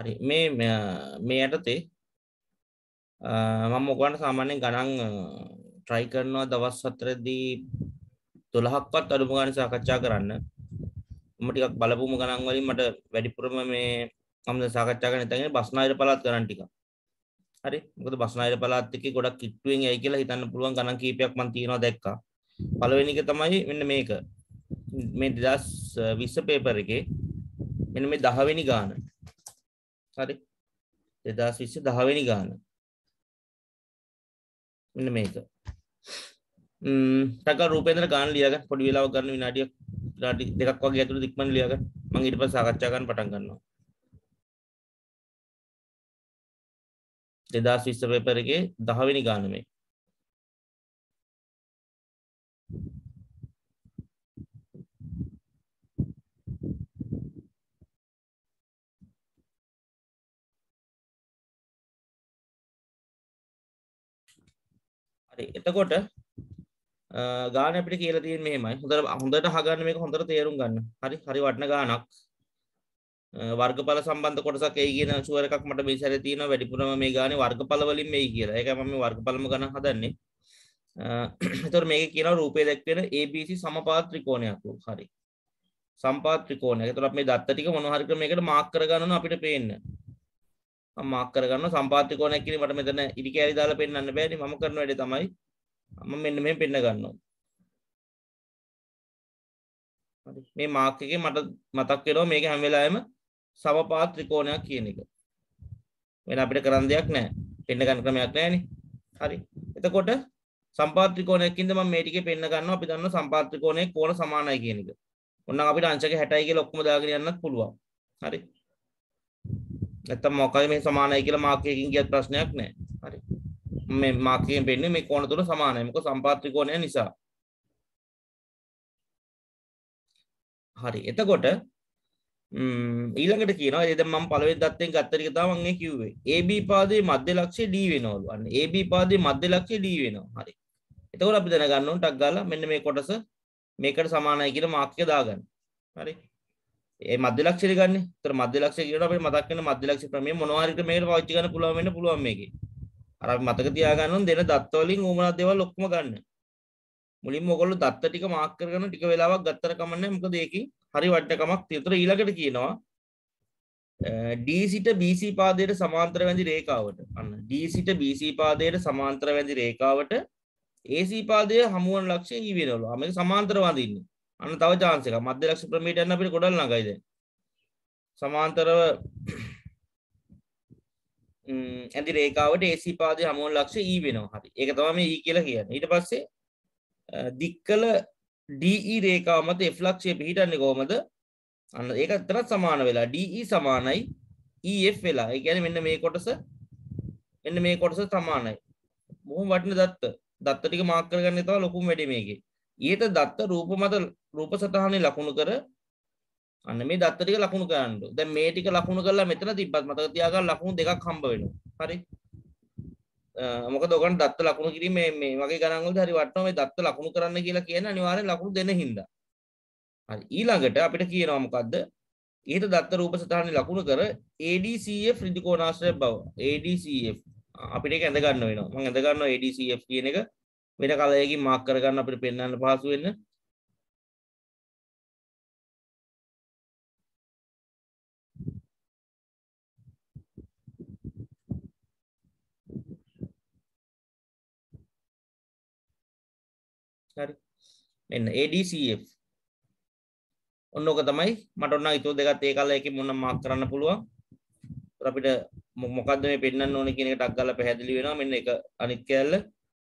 හරි මේ යටතේ මම ඔයගොල්ලන්ට සාමාන්‍යයෙන් ගණන් try කරනවා දවස් 4දී 12ක්වත් අඩුම ගානේ සාකච්ඡා කරන්න. මම ටිකක් බලපුවම ගණන් වලින් මට වැඩිපුරම මේ මම දැන් සාකච්ඡා කරන්න හිතන්නේ බස්නාහිර පළාත් ගණන් ටික. හරි. මොකද බස්නාහිර පළාත් එකේ ගොඩක් කිට්ටුවෙන් යයි කියලා හිතන්න පුළුවන් ගණන් කීපයක් මම තියනවා දැක්කා. පළවෙනි එක තමයි මෙන්න මේක. මේ 2020 පේපර් එකේ මෙන්න මේ 10 වෙනි ගාන. හරි. 2020 10 වෙනි ගාන. මෙන්න මේක. ටක රූපේන්ද්‍ර ගාන ලියාගන්න පොඩි වෙලාවක් ගන්න විනාඩි දෙකක් වගේ ඇතුළත ඉක්මන ලියාගන්න. මම ඊට පස්සේ සාකච්ඡා කරන්න පටන් ගන්නවා. 2020 පේපර් එකේ 10 වෙනි ගාන මේ. හරි. එතකොට ගාන අපිට කියලා තියෙන්නේ මෙහෙමයි. හොඳට අහගන්න මේක හොඳට තේරුම් ගන්න. හරි. හරි වටින ගානක්. වර්ගඵල සම්බන්ධ කොටසක් එයි කියන ෂුවර් එකක් මට මේ සැරේ තියෙනවා වැඩිපුරම මේ ගානේ වර්ගඵල වලින් මේයි කියලා. ඒකයි මම මේ වර්ගඵලම ගණන් හදන්නේ. එතකොට මේකේ කියනවා රූපේ දැක්වෙන ABC සමපාත ත්‍රිකෝණයක්. හරි. සම්පාත ත්‍රිකෝණයක්. එතකොට අපි මේ දත්ත ටික මොනවා හරි ක්‍රමයකට මාක් කරගන්න ඕන අපිට පේන්න. මම මාක් කරගන්නවා සම්පාත ත්‍රිකෝණයක් කියන්නේ මට මෙතන ඉරි කැලි දාලා පෙන්නන්න බෑනේ. මම කරන වැඩේ තමයි මම මෙන්න මෙහෙම පෙන්න ගන්නවා. හරි. මේ මාක් එකේ මට මතක් වෙනවා මේක හැම වෙලාවෙම සමපාත ත්‍රිකෝණයක් කියන එක. වෙන අපිට කරන්න දෙයක් නැහැ. පෙන්න ගන්න ක්‍රමයක් නැහැනේ. හරි. එතකොට සම්පාත ත්‍රිකෝණයකින්ද මම මේ ටිකේ පෙන්න ගන්නවා. අපි දන්නවා සම්පාත ත්‍රිකෝණයේ කෝණ සමානයි කියන එක. ඔන්නම් අපිට අංශක 60යි කියලා ඔක්කොම දාගෙන යන්නත් පුළුවන්. හරි. නැත්තම් මොකයි මේ සමානයි කියලා මාක් එකකින් ගියත් ප්‍රශ්නයක් නැහැ. හරි. මේ මාක් එකෙන් පෙන්නේ මේ කෝණ තුන සමානයි. මොකද සම්පාත ත්‍රිකෝණය නිසා. හරි. එතකොට ඊළඟට කියනවා ඒ දැන් මම පළවෙනි දත්තෙන් ගත්ත ටික තමයි මම කිව්වේ. AB පාදයේ මධ්‍ය ලක්ෂ්‍ය D වෙනවලු. අන්න AB පාදයේ මධ්‍ය ලක්ෂ්‍ය D වෙනවා. හරි. එතකොට අපි දැනගන්න ඕන ටක් ගාලා මෙන්න මේ කොටස මේකට සමානයි කියලා මාක් එක දාගන්න. හරි. ඒ මධ්‍ය ලක්ෂ්‍ය ගන්න. ඒතර මධ්‍ය ලක්ෂ්‍ය කියනකොට අපිට මතක් වෙන මධ්‍ය ලක්ෂ්‍ය ප්‍රමේය මොනවා හරි මේකට පාවිච්චි කරන්න පුළුවන් වෙන්න පුළුවන් මේකේ. අර අපි මතක තියාගන්න ඕන දෙන දත්ත වලින් උමනා දේවල් ඔක්කොම ගන්න. මුලින්ම ඔයගොල්ලෝ දත්ත ටික මාක් කරගෙන ටික වෙලාවක් ගත්තට කමන්නේ මොකද ඒකේ හරි වටිනකමක් තියෙනවා. ඊළඟට කියනවා D සිට BC පාදයට සමාන්තර වැඳි රේඛාවට අන්න D සිට BC පාදයට සමාන්තර වැඳි රේඛාවට AC පාදය හමු වන ලක්ෂ්‍ය E වෙනවලු. මේක සමාන්තර වඳින්නේ. අන්න තව chance එකක්. මධ්‍ය ලක්ෂ්‍ය ප්‍රමේයට යන්න අපිට ගොඩක් ළඟයි දැන්. සමාන්තරව ඇඳි රේඛාවට AC පාදය හමු වන ලක්ෂ්‍ය E වෙනවා. හරි. ඒක තමයි මේ E කියලා කියන්නේ. ඊට පස්සේ දික්කල DE රේඛාව මත F ලක්ෂ්‍යය පිහිටන්නේ කොහමද? අන්න ඒක අතරත් සමාන වෙලා DE සමානයි EF වෙලා. ඒ කියන්නේ මෙන්න මේ කොටස සමානයි. බොහොම වටින දත්ත. දත්ත ටික මාක් කරගන්න තමයි ලොකුම වැඩේ මේකේ. ඊට දත්ත රූප මත රූප සටහනේ ලකුණු කර අන්න මේ දත්ත ටික ලකුණු කරන්න. දැන් මේ ටික ලකුණු කරලා මෙතන තිබ්බත් මතක තියාගන්න ලකුණු දෙකක් හම්බ වෙනවා. හරි. මොකද ඔයගොල්ලන් දත්ත ලකුණු කිරීම මේ වගේ ගණන් වලදී හරි වටනවා මේ දත්ත ලකුණු කරන්න කියලා කියන්නේ අනිවාර්යෙන් ලකුණු දෙන්න හින්දා. හරි ඊළඟට අපිට කියනවා මොකද්ද? ඊට දත්ත රූප සටහනේ ලකුණු කර ADCF ඍජු කෝණාශ්‍රය බව. ADCF අපිට ඒක ඇඳ ගන්න වෙනවා. මම ඇඳ ගන්නවා ADCF කියන එක වෙන කලයකින් මාක් කරගන්න අපිට පෙන්වන්න පහසු වෙන්න. හරි. මෙන්න ADCF ඔන්න ඔක තමයි මට ඔන්න ඊටු දෙකත් ඒ කලයකින් මොනනම් මාක් කරන්න පුළුවන්. අපිට මොකද්ද මේ පෙන්වන්න ඕනේ කියන එක ටක් ගාලා පැහැදිලි වෙනවා. මෙන්න එක අනිත් කැලල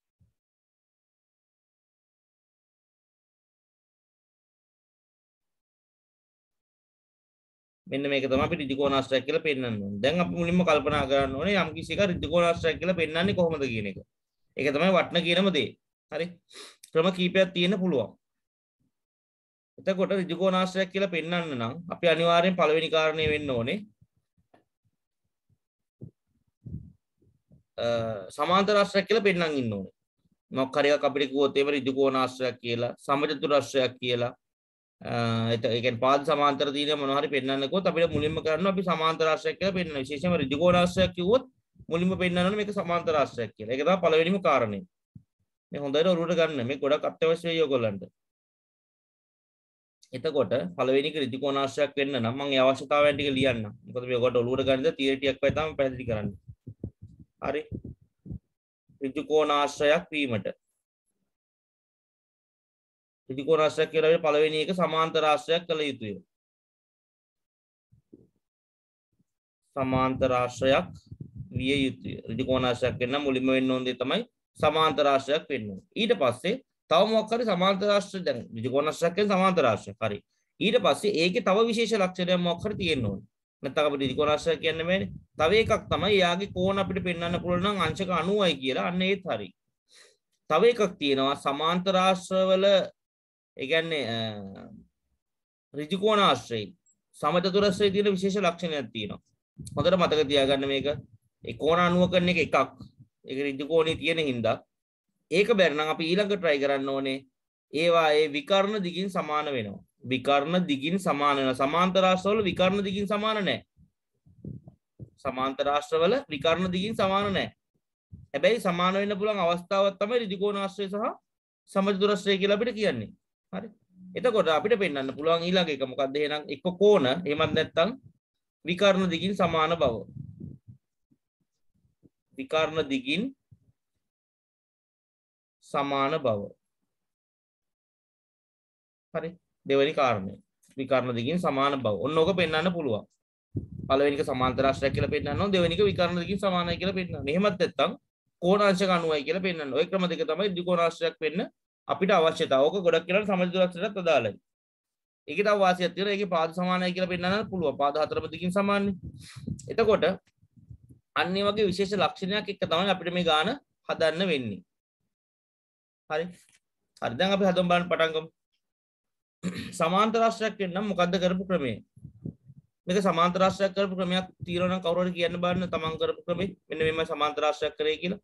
මෙන්න මේක තමයි අපි ඍජු කෝණාශ්‍රයක් කියලා පෙන්වන්න ඕනේ. දැන් අපි මුලින්ම කල්පනා කරන්න ඕනේ යම් කිසි එක ඍජු කෝණාශ්‍රයක් කියලා පෙන්වන්නේ කොහොමද කියන එක. ඒක තමයි වටන කියනම දේ. හරි. ක්‍රම කීපයක් තියෙන්න පුළුවන්. එතකොට ඍජු කෝණාශ්‍රයක් කියලා පෙන්වන්න නම් අපි අනිවාර්යෙන් පළවෙනි කාරණේ වෙන්න ඕනේ සමාන්තර ආශ්‍රයක් කියලා පෙන්වන්න ඉන්න ඕනේ. මොකක් හරි එකක් අපිට කිව්වොත් ඒව ඍජු කෝණාශ්‍රයක් කියලා, සමචතුරාශ්‍රයක් කියලා ඒ කියන්නේ පාද සමාන්තර තියෙන මොනවා හරි පෙන්වන්නකොත් අපිට මුලින්ම කරන්න අපි සමාන්තර ආශ්‍රයක් කියලා පෙන්වන විශේෂයෙන්ම ඍජු කෝණාශ්‍රයක් කිව්වොත් මුලින්ම පෙන්වන්න ඕනේ මේක සමාන්තර ආශ්‍රයක් කියලා. ඒක තමයි පළවෙනිම කාරණේ. මේ හොඳට ඔරුවට ගන්න. මේ ගොඩක් අත්‍යවශ්‍ය වෙයි ඔයගොල්ලන්ට. එතකොට පළවෙනි එක ඍජු කෝණාශ්‍රයක් වෙන්න නම් මම ඒ අවශ්‍යතාවයන් ටික ලියන්නම්. මොකද මේ ඔයගොල්ලෝ ඔරුවට ගන්න තියරි ටිකක් වෙයි තමයි පැහැදිලි කරන්නේ. හරි. ඍජු කෝණාශ්‍රයක් වීමට ඍජු කෝණාශ්‍රයක් කියලා අපිට පළවෙනි එක සමාන්තර ආශ්‍රයක් කළ යුතුය. සමාන්තර ආශ්‍රයක් විය යුතුය. ඍජු කෝණාශ්‍රයක් වෙන්න මුලින්ම වෙන්න ඕන දේ තමයි සමාන්තර ආශ්‍රයක් වෙන්න ඕන. ඊට පස්සේ තව මොකක් හරි සමාන්තර ආශ්‍රය දැන් ඍජු කෝණාශ්‍රයක් කියන්නේ සමාන්තර ආශ්‍රයක්. හරි. ඊට පස්සේ ඒකේ තව විශේෂ ලක්ෂණයක් මොකක් හරි තියෙන්න ඕන. නැත්නම් අපිට ඍජු කෝණාශ්‍රයක් කියන්නේ මේනේ. තව එකක් තමයි යාගේ කෝණ අපිට පෙන්වන්න පුළුවන් නම් අංශක 90යි කියලා. අන්න ඒත් හරි. තව එකක් තියෙනවා සමාන්තර ආශ්‍රවවල ඒ කියන්නේ ඍජු කෝණාශ්‍රය සමචතුරස්‍රයේ තියෙන විශේෂ ලක්ෂණයක් තියෙනවා. හොඳට මතක තියාගන්න මේක. ඒ කෝණ 90 කරන එක එකක්. ඒක ඍජු කෝණේ තියෙන හින්දා ඒක බැරි නම් අපි ඊළඟ try කරන්න ඕනේ. ඒවා ඒ විකර්ණ දිගින් සමාන වෙනවා. විකර්ණ දිගින් සමාන වෙනවා. සමාන්තර ආශ්‍රවවල විකර්ණ දිගින් සමාන නැහැ. සමාන්තර ආශ්‍රවවල විකර්ණ දිගින් සමාන නැහැ. හැබැයි සමාන වෙන්න පුළුවන් අවස්ථාවක් තමයි ඍජු කෝණාශ්‍රය සහ සමචතුරස්‍රය කියලා අපිට කියන්නේ. හරි. එතකොට අපිට පෙන්වන්න පුළුවන් ඊළඟ එක මොකක්ද එහෙනම් එක්ක කෝණ එහෙමත් නැත්නම් විකර්ණ දිගින් සමාන බව. විකර්ණ දිගින් සමාන බව. හරි. දෙවෙනි කාරණය. විකර්ණ දිගින් සමාන බව. ඔන්න ඕක පෙන්වන්න පුළුවන්. පළවෙනි එක සමාන්තර ආශ්‍රයක් කියලා පෙන්වනවා. දෙවෙනි එක විකර්ණ දිගින් සමානයි කියලා පෙන්වනවා. එහෙමත් නැත්නම් කෝණාංශක 90යි කියලා පෙන්වනවා. ওই ක්‍රම දෙක තමයි ද්විකෝණාශ්‍රයක් වෙන්න අපිට අවශ්‍යතාව. ඕක ගොඩක් කියලා සමචතුරස්‍රයටත් අදාළයි. ඒකේ තව වාසියක් තියෙනවා. ඒකේ පාද සමානයි කියලා පෙන්වන්න පුළුවන්. පාද හතරම දිගින් සමානයි. එතකොට අන්න ඒ වගේ විශේෂ ලක්ෂණයක් එක්ක තමයි අපිට මේ ගාන හදන්න වෙන්නේ. හරි. හරි. දැන් අපි හදමු බලන්න පටන් ගමු. සමාන්තර ආශ්‍රයක් වෙන්න මොකද්ද කරපු ක්‍රමය? මේක සමාන්තර ආශ්‍රයක් කරපු ක්‍රමයක් තියෙනවා නම් කවුරු හරි කියන්න බලන්න තමන් කරපු ක්‍රමෙ. මෙන්න මෙහෙම සමාන්තර ආශ්‍රයක් කරේ කියලා.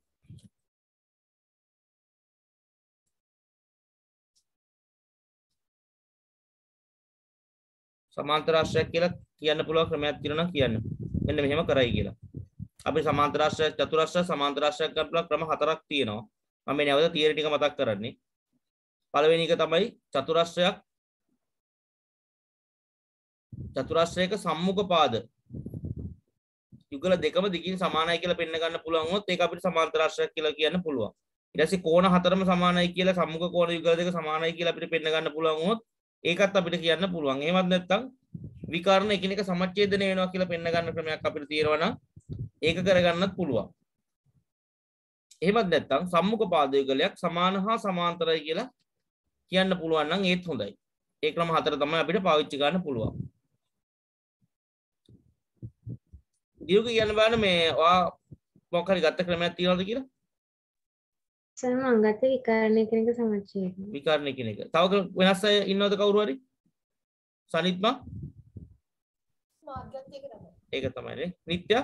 සමාන්තර ආශ්‍රයක් කියලා කියන්න පුළුවන් ක්‍රමයක් තියෙනවා නම් කියන්න. මෙන්න මෙහෙම කරයි කියලා. අපි සමාන්තර ආශ්‍රය චතුරාශ්‍රය සමාන්තර ආශ්‍රයක් ගන්න පුළුවන් ක්‍රම හතරක් තියෙනවා. මම මේ නැවත තියරි ටික මතක් කරන්නේ. පළවෙනි එක තමයි චතුරාශ්‍රයක සම්මුඛ පාද යුගල දෙකම දිගින් සමානයි කියලා පෙන්න ගන්න පුළුවන් වොත් ඒක අපිට සමාන්තර ආශ්‍රයක් කියලා කියන්න පුළුවන්. ඊට පස්සේ කෝණ හතරම සමානයි කියලා සම්මුඛ කෝණ යුගල දෙක සමානයි කියලා අපිට පෙන්න ගන්න පුළුවන් වොත් ඒකත් අපිට කියන්න පුළුවන්. එහෙමත් නැත්නම් විකර්ණ එකිනෙක සමච්ඡේදනය වෙනවා කියලා පෙන්න ගන්න ක්‍රමයක් අපිට තියෙනවා නම් ඒක කරගන්නත් පුළුවන්. එහෙමත් නැත්නම් සම්මුඛ පාද යුගලයක් සමාන හා සමාන්තරයි කියලා කියන්න පුළුවන් නම් ඒත් හොඳයි. ඒ ක්‍රම හතර තමයි අපිට පාවිච්චි කරන්න පුළුවන්. දියුක කියන්න බලන්න මේ ඔයා මොකක් හරි ගත්ත ක්‍රමයක් තියනවද කියලා? සර් මම ගත්ත විකර්ණ එකිනෙක සමච්ඡේදය. විකර්ණ එකිනෙක. තව වෙනස් අය ඉන්නවද කවුරු හරි? සනිත්මා? මාර්ගයත් ඒක තමයි. ඒක තමයි නේ. නිත්‍යා?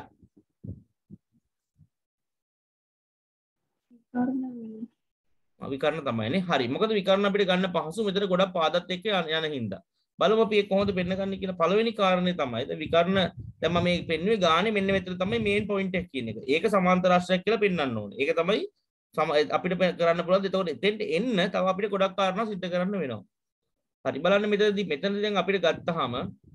විකර්ණ තමයි නේ. හරි. මොකද විකර්ණ අපිට ගන්න පහසු මෙතන ගොඩක් පාදත් එක්ක යන හින්දා. බලමු අපි ඒක කොහොමද පෙන්න ගන්න කියලා. පළවෙනි කාරණේ තමයි දැන් විකර්ණ දැන් මම මේ පෙන්නුවේ ගානේ මෙන්න මෙතන තමයි මේන් පොයින්ට් එක කියන එක. ඒක සමාන්තර ආශ්‍රයක් කියලා පෙන්වන්න ඕනේ. ඒක තමයි අපිට කරන්න පුළුවන්. එතකොට එතෙන්ට එන්න තව අපිට ගොඩක් කාරණා සිද්ධ කරන්න වෙනවා. හරි බලන්න මෙතනදී දැන් අපිට ගත්තාම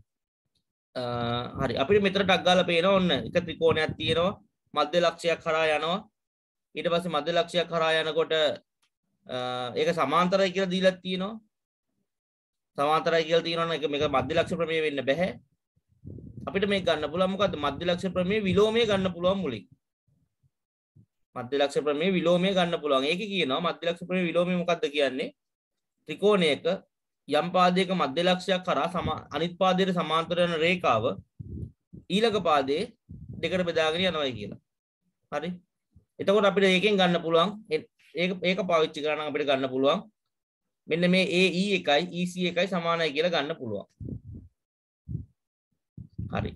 හරි අපිට මෙතන ටක් ගාලා පේනවා ඔන්න එක ත්‍රිකෝණයක් තියෙනවා. මධ්‍ය ලක්ෂයක් කරා යනවා. ඊට පස්සේ මධ්‍ය ලක්ෂයක් කරා යනකොට ඒක සමාන්තරයි කියලා දීලා තියෙනවා. සමාන්තරයි කියලා තියෙනවා නම් මේක මධ්‍ය ලක්ෂ ප්‍රමේය වෙන්න බෑ. අපිට මේක ගන්න පුළුවන් මොකද්ද? මධ්‍ය ලක්ෂ ප්‍රමේය විලෝමය ගන්න පුළුවන් මුලින්. මධ්‍ය ලක්ෂ ප්‍රමේය විලෝමය ගන්න පුළුවන්. ඒකේ කියනවා මධ්‍ය ලක්ෂ ප්‍රමේය විලෝමය මොකද්ද කියන්නේ? ත්‍රිකෝණයක යම් පාදයක මධ්‍ය ලක්ෂයක් කරා අනිත් පාදයට සමාන්තර යන රේඛාව ඊළඟ පාදයේ දෙකට බෙදාගෙන යනවා කියලා. හරි. එතකොට අපිට ඒකෙන් ගන්න පුළුවන් ඒක පාවිච්චි කරා නම් අපිට ගන්න පුළුවන් මෙන්න මේ AE එකයි EC එකයි සමානයි කියලා ගන්න පුළුවන්. හරි.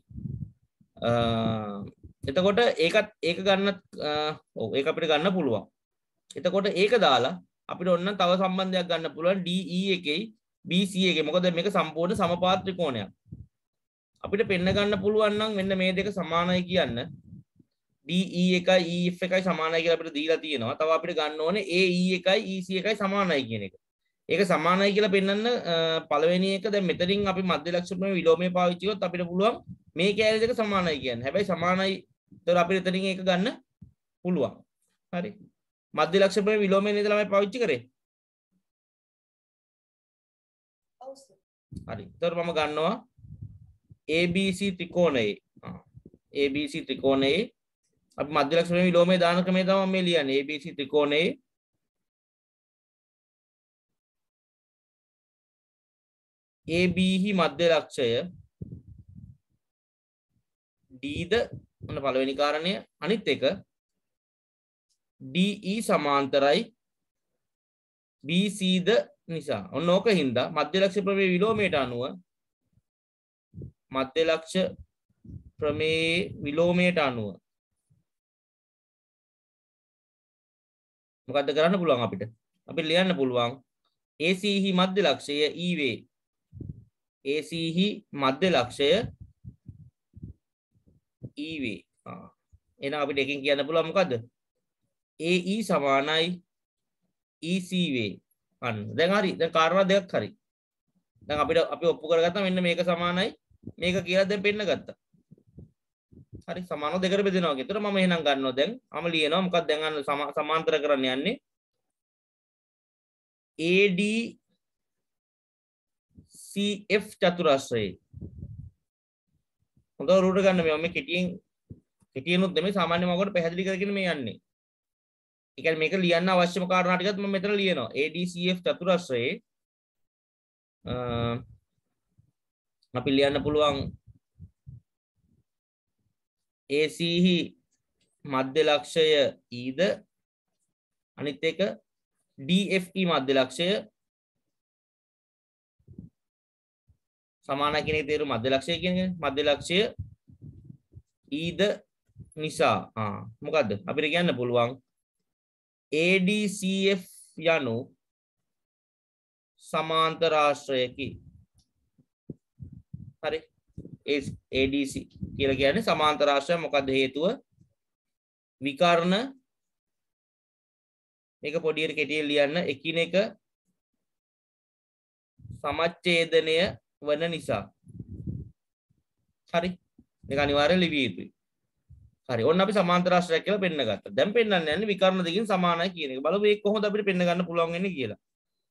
එතකොට ඒක ගන්න ඔව් ඒක අපිට ගන්න පුළුවන්. එතකොට ඒක දාලා අපිට ඔන්න තව සම්බන්ධයක් ගන්න පුළුවන් DE එකයි BC එකේ. මොකද මේක සම්පූර්ණ සමපාත ත්‍රිකෝණයක්. අපිට පෙන්න ගන්න පුළුවන් නම් මෙන්න මේ දෙක සමානයි කියන්න. DE එකයි EF එකයි සමානයි කියලා අපිට දීලා තියෙනවා. තව අපිට ගන්න ඕනේ AE එකයි EC එකයි සමානයි කියන එක. ඒක සමානයි කියලා පෙන්වන්න පළවෙනි එක දැන් මෙතනින් අපි මධ්‍ය ලක්ෂණ විලෝමය පාවිච්චි කරොත් අපිට පුළුවන් මේ කැලේ දෙක සමානයි කියන්න. හැබැයි සමානයි ඒතර අපිට එතනින් ඒක ගන්න පුළුවන්. හරි. මධ්‍ය ලක්ෂණ විලෝමය නේද ළමයි පාවිච්චි කරේ? හරි. ඒතර මම ගන්නවා ABC ත්‍රිකෝණයේ. ABC ත්‍රිකෝණයේ අපි මධ්‍ය ලක්ෂණ විලෝමය දාන ක්‍රමය තමයි මේ ලියන්නේ. ABC ත්‍රිකෝණයේ AB හි මධ්‍ය ලක්ෂය D ද මොන පළවෙනි කාරණය අනිත් එක DE සමාන්තරයි BC ද නිසා ඔන්න ඕක හින්දා මධ්‍ය ලක්ෂ ප්‍රමේය විලෝමයට අනුව මධ්‍ය ලක්ෂ ප්‍රමේය විලෝමයට අනුව මොකද්ද කරන්න පුළුවන් අපිට? අපිට ලියන්න පුළුවන් AC හි මධ්‍ය ලක්ෂය E වේ. AC හි මධ්‍ය ලක්ෂය E වේ. එහෙනම් අපිට එකකින් කියන්න පුළුවන් මොකද්ද? AE සමානයි EC වේ. අන්න. දැන් හරි. දැන් කාරණා දෙකක් හරි. දැන් අපි ඔප්පු කරගත්තා මෙන්න මේක සමානයි මේක කියලා දැන් පෙන්න ගත්තා. හරි සමානව දෙකට බෙදෙනවා වගේ. ඒතර මම එහෙනම් ගන්නවා දැන්. මම ලියනවා මොකක්ද දැන් අන්න සමාන්තර කරන්න යන්නේ. ADCF චතුරස්‍රයේ. හොඳට රූට ගන්න මේ කෙටියෙන්ුත් නෙමෙයි සාමාන්‍ය මගකට පැහැදිලි කරගෙන මේ යන්නේ. ඒ කියන්නේ මේක ලියන්න අවශ්‍යම කාරණා ටිකත් මම මෙතන ලියනවා. ADCF චතුරස්‍රයේ අපි ලියන්න පුළුවන් AC හි මධ්‍ය ලක්ෂය E ද අනිත් එක DFE මධ්‍ය ලක්ෂය සමානයි කියන එක තේරුම මධ්‍ය ලක්ෂය කියන්නේ මධ්‍ය ලක්ෂය E ද නිසා මොකද්ද අපිට කියන්න පුළුවන් ADCF යනු සමාන්තර ආශ්‍රයකි. හරි ADC කියලා කියන්නේ සමාන්තර ආශ්‍රය. මොකද්ද හේතුව? විකර්ණ මේක පොඩියට කෙටියෙන් ලියන්න එකිනෙක සමච්ඡේදනය වන නිසා. හරි මේක අනිවාර්යයෙන් ලිවිය යුතුයි. හරි ඔන්න අපි සමාන්තර ආශ්‍රය කියලා පෙන්න ගත්තා. දැන් පෙන්නන්න යන්නේ විකර්ණ දෙකකින් සමානයි කියන එක. බලමු මේක කොහොමද අපිට පෙන්න ගන්න පුළුවන් වෙන්නේ කියලා.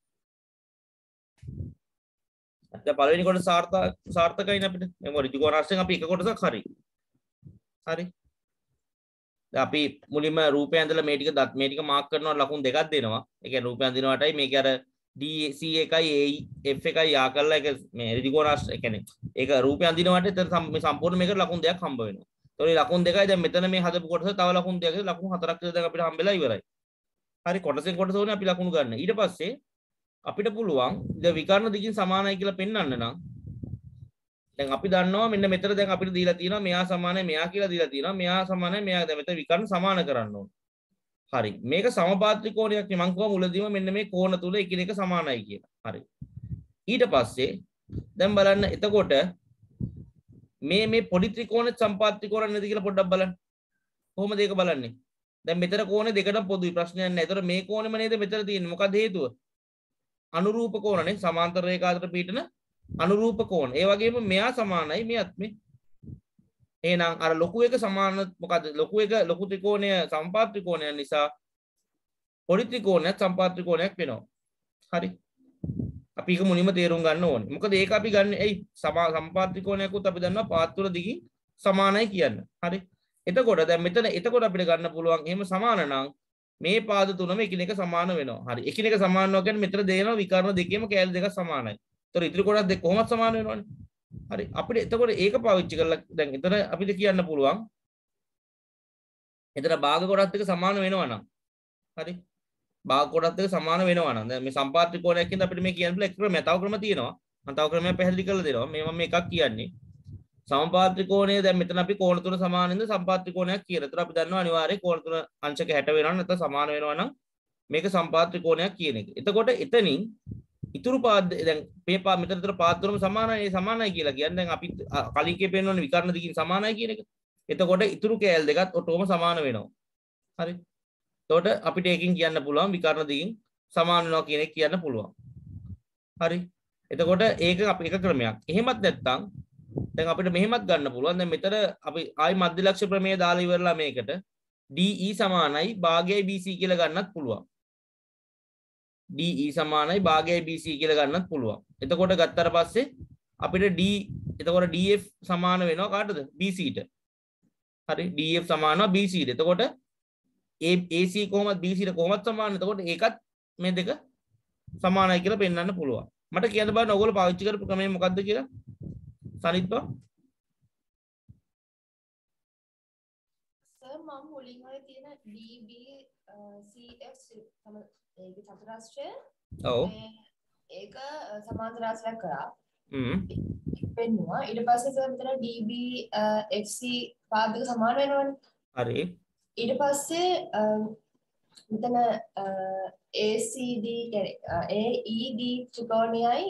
දැන් පළවෙනි කොටස සාර්ථකයි නේ අපිට. මේ ඍජු කෝණාශ්‍රයෙන් අපි එක කොටසක් හරි. හරි. දැන් අපි මුලින්ම රූපය ඇඳලා මේ ටික මාක් කරනවා ලකුණු දෙකක් දෙනවා. ඒ කියන්නේ රූපය අඳිනවටයි මේක අර DC එකයි AF එකයි යා කරලා ඒක මේ ඍජු කෝණාශ්‍රය ඒ කියන්නේ ඒක රූපය අඳිනවට එතන මේ සම්පූර්ණ මේකට ලකුණු දෙකක් හම්බ වෙනවා. ඒතකොට ලකුණු දෙකයි දැන් මෙතන මේ හදපු කොටස තව ලකුණු දෙකක් ලකුණු හතරක් දැන් අපිට හම්බෙලා ඉවරයි. හරි කොටසෙන් කොටස ඕනේ අපි ලකුණු ගන්න. ඊට පස්සේ අපිට පුළුවන් දැන් විකර්ණ දිගින් සමානයි කියලා පෙන්වන්න නම් දැන් අපි දන්නවා මෙන්න මෙතන දැන් අපිට දීලා තියෙනවා මෙයා සමානයි මෙයා කියලා දීලා තියෙනවා මෙයා සමානයි මෙයා දැන් මෙතන විකර්ණ සමාන කරන්න ඕන. හරි මේක සමපාත්‍රි කෝණයක් නේ මම කිව්වා මුලදීම මෙන්න මේ කෝණ තුල එකිනෙක සමානයි කියලා. හරි ඊට පස්සේ දැන් බලන්න එතකොට මේ පොඩි ත්‍රිකෝණෙත් සම්පාත්‍රි කෝණ නේද කියලා පොඩ්ඩක් බලන්න. කොහොමද ඒක බලන්නේ? දැන් මෙතන කෝණේ දෙකටම පොදුයි ප්‍රශ්නයක් නැහැ. ඒතර මේ කෝණෙම නේද මෙතන තියෙන්නේ. මොකද හේතුව? අනුරූප කෝණනේ සමාන්තර රේඛා අතර පිටන අනුරූප කෝණ. ඒ වගේම මෙයා සමානයි මෙයත් මේ. එහෙනම් අර ලොකු එක සමාන මොකද ලොකු ත්‍රිකෝණය සම්පාත් ත්‍රිකෝණයක් නිසා පොඩි ත්‍රිකෝණයක් සම්පාත් ත්‍රිකෝණයක් වෙනවා. හරි. අපි ඒක මුලින්ම තේරුම් ගන්න ඕනේ. මොකද ඒක අපි ගන්න ඇයි සම්පාත් ත්‍රිකෝණයකුත් අපි දන්නවා පාත් තුන දිගින් සමානයි කියන්න. හරි. එතකොට දැන් මෙතන අපිට ගන්න පුළුවන් එහෙම සමාන නම් මේ පාද තුනම එකිනෙක සමාන වෙනවා. හරි. එකිනෙක සමානනවා කියන්නේ මෙතන දෙනවා විකර්ණ දෙකේම කෑලි දෙකක් සමානයි. ඒතර ඉතිරි කොටස් දෙක කොහොමද සමාන වෙනවනේ? හරි. අපිට එතකොට ඒක පාවිච්චි කරලා දැන් එතන අපිට කියන්න පුළුවන්. එතන භාග කොටස් දෙක සමාන වෙනවා නම්. හරි. භාග කොටස් දෙක සමාන වෙනවා නම් දැන් මේ සම්පාත් ත්‍රිකෝණයක් කියන අපිට මේ කියන්න පුළුවන් එක ක්‍රමයක්. තව ක්‍රම තියෙනවා. මම තව ක්‍රමයක් පැහැදිලි කරලා දෙනවා. මේ මම එකක් කියන්නේ. සමපාත් ත්‍රිකෝණය දැන් මෙතන අපි කෝණ තුන සමානින්ද සම්පාත් ත්‍රිකෝණයක් කියලා. ඒතර අපි දන්නවා අනිවාර්යයෙන් කෝණ තුන අංශක 60 වෙනවා නම් නැත්නම් සමාන වෙනවා නම් මේක සම්පාත් ත්‍රිකෝණයක් කියන එක. එතකොට එතනින් ඉතුරු පාද දැන් මේ පාද මෙතන විතර පාද තුනම සමානයි කියලා කියන්නේ දැන් අපි කලින් කියපේන ඕනේ විකර්ණ දිගින් සමානයි කියන එක. එතකොට ඉතුරු කෑල් දෙකත් ඔටෝම සමාන වෙනවා. හරි. එතකොට අපිට ඒකෙන් කියන්න පුළුවන් විකර්ණ දිගින් සමාන වෙනවා කියන එක කියන්න පුළුවන්. හරි. එතකොට ඒක අපි එක ක්‍රමයක්. එහෙමත් නැත්නම් දැන් අපිට මෙහෙමත් ගන්න පුළුවන්. දැන් මෙතන අපි ආයි මධ්‍ය ලක්ෂ්‍ය ප්‍රමේය දාලා ඉවරලා මේකට DE සමානයි භාගයයි BC කියලා ගන්නත් පුළුවන්. DE සමානයි භාගයයි BC කියලා ගන්නත් පුළුවන්. එතකොට ගත්තට පස්සේ අපිට එතකොට DF සමාන වෙනවා කාටද? BC ට. හරි. DF සමානවා BC ට. එතකොට AC කොහොමද BC ට කොහොමද සමාන? එතකොට ඒකත් මේ දෙක සමානයි කියලා පෙන්වන්න පුළුවන්. මට කියන්න බෑ ඔයගොල්ලෝ පාවිච්චි කරපු ක්‍රමය මොකක්ද කියලා. සනිත්වා සර් මම මුලින් ඔය තියෙන DB CF තමයි ඒක චතුරාස්‍රය. ඔව්. ඒක සමාන්තර රාශියක් කරා. පෙන්නුවා. ඊට පස්සේ සර් මෙතන DB FC පාද දෙක සමාන වෙනවනේ. හරි. ඊට පස්සේ මෙතන ACD AED ත්‍රිකෝණයයි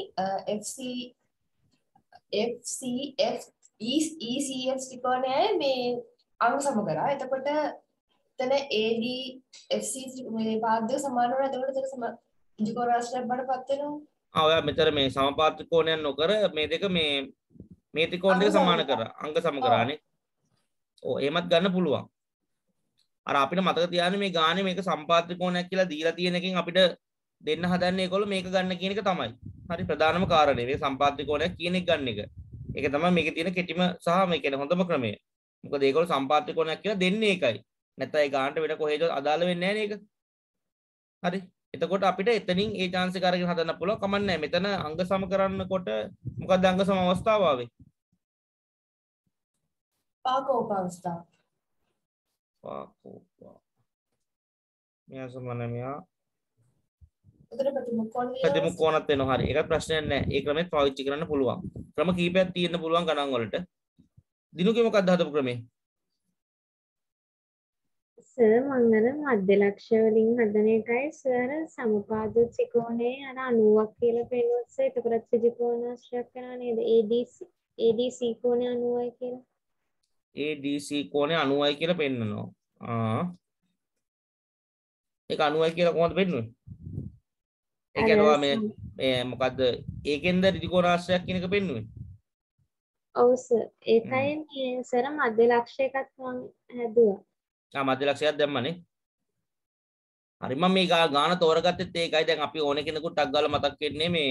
FCF ECF ත්‍රිකෝණයයි මේ අංග සම කරා. එතකොට එතන AD FC මේ පාද දෙක සමාන වෙනවා. එතකොට ඒක ත්‍රිකෝණ රාශියක් බඩපත් වෙනවා. ඔයා මෙතන මේ සමපාද ත්‍රිකෝණයක් නොකර මේ දෙක මේ ත්‍රිකෝණ දෙක සමාන කරා. අංග සම කරානේ. ඔව් එහෙමත් ගන්න පුළුවන්. අර අපිට මතක තියාගන්න මේ ගානේ මේක සම්පාද ත්‍රිකෝණයක් කියලා දීලා තියෙන එකෙන් අපිට දෙන්න හදන්නේ ඒගොල්ලෝ මේක ගන්න කියන එක තමයි. හරි ප්‍රධානම කාරණේ මේ සම්පාද ත්‍රිකෝණයක් කියන එක ගන්න එක. ඒක තමයි මේකේ තියෙන කෙටිම සහ මේ කියන්නේ හොඳම ක්‍රමය. මොකද ඒගොල්ලෝ සම්පාද ත්‍රිකෝණයක් කියලා දෙන්නේ ඒකයි. නැත්නම් ඒ ගානට වෙන කොහෙද අදාළ වෙන්නේ නැහැ නේද? හරි. එතකොට අපිට එතනින් ඒ chance එක අරගෙන හදන්න පුළුවන්. කමක් නැහැ. මෙතන අංග සම කරන්නකොට මොකක්ද අංග සම අවස්ථාව ආවේ? පාකෝප අවස්ථාව. මෙයා සමාන මෙයා උදේ ප්‍රතිමුඛෝණය ප්‍රතිමුඛෝණත් වෙනවා. හරි. ඒක ප්‍රශ්නයක් නැහැ. ඒ ක්‍රමෙත් පාවිච්චි කරන්න පුළුවන්. ක්‍රම කීපයක් තියෙන්න පුළුවන් ගණන් වලට. දිනුගේ මොකක්ද හදපු ක්‍රමේ? සර් මම අර මධ්‍ය ලක්ෂ්‍ය වලින් හදන එකයි සර් සමපාද ත්‍රිකෝණයේ අර 90ක් කියලා පෙන්වුවොත් සර් එතකොට ත්‍රිකෝණාශ්‍රයක් කරනවා නේද? ADC කෝණය 90යි කියලා. ADC කෝණය 90යි කියලා පෙන්නනවා. ඒක 90යි කියලා කොහොමද පෙන්වන්නේ? ඒ කියනවා මේ මොකද්ද? ඒකෙන්ද ත්‍රිකෝණාශ්‍රයක් කියන එක පෙන්වන්නේ? ඔව් සර්. ඒකයි මේ සර් මධ්‍ය ලක්ෂ්‍යයකත් මම හැදුවා. මධ්‍ය ලක්ෂයක් දැම්මනේ. හරි මම මේ ගාන තෝරගත්තෙත් ඒකයි. දැන් අපි ඕනේ කෙනෙකුට ටක් ගාලා මතක් වෙන්නේ මේ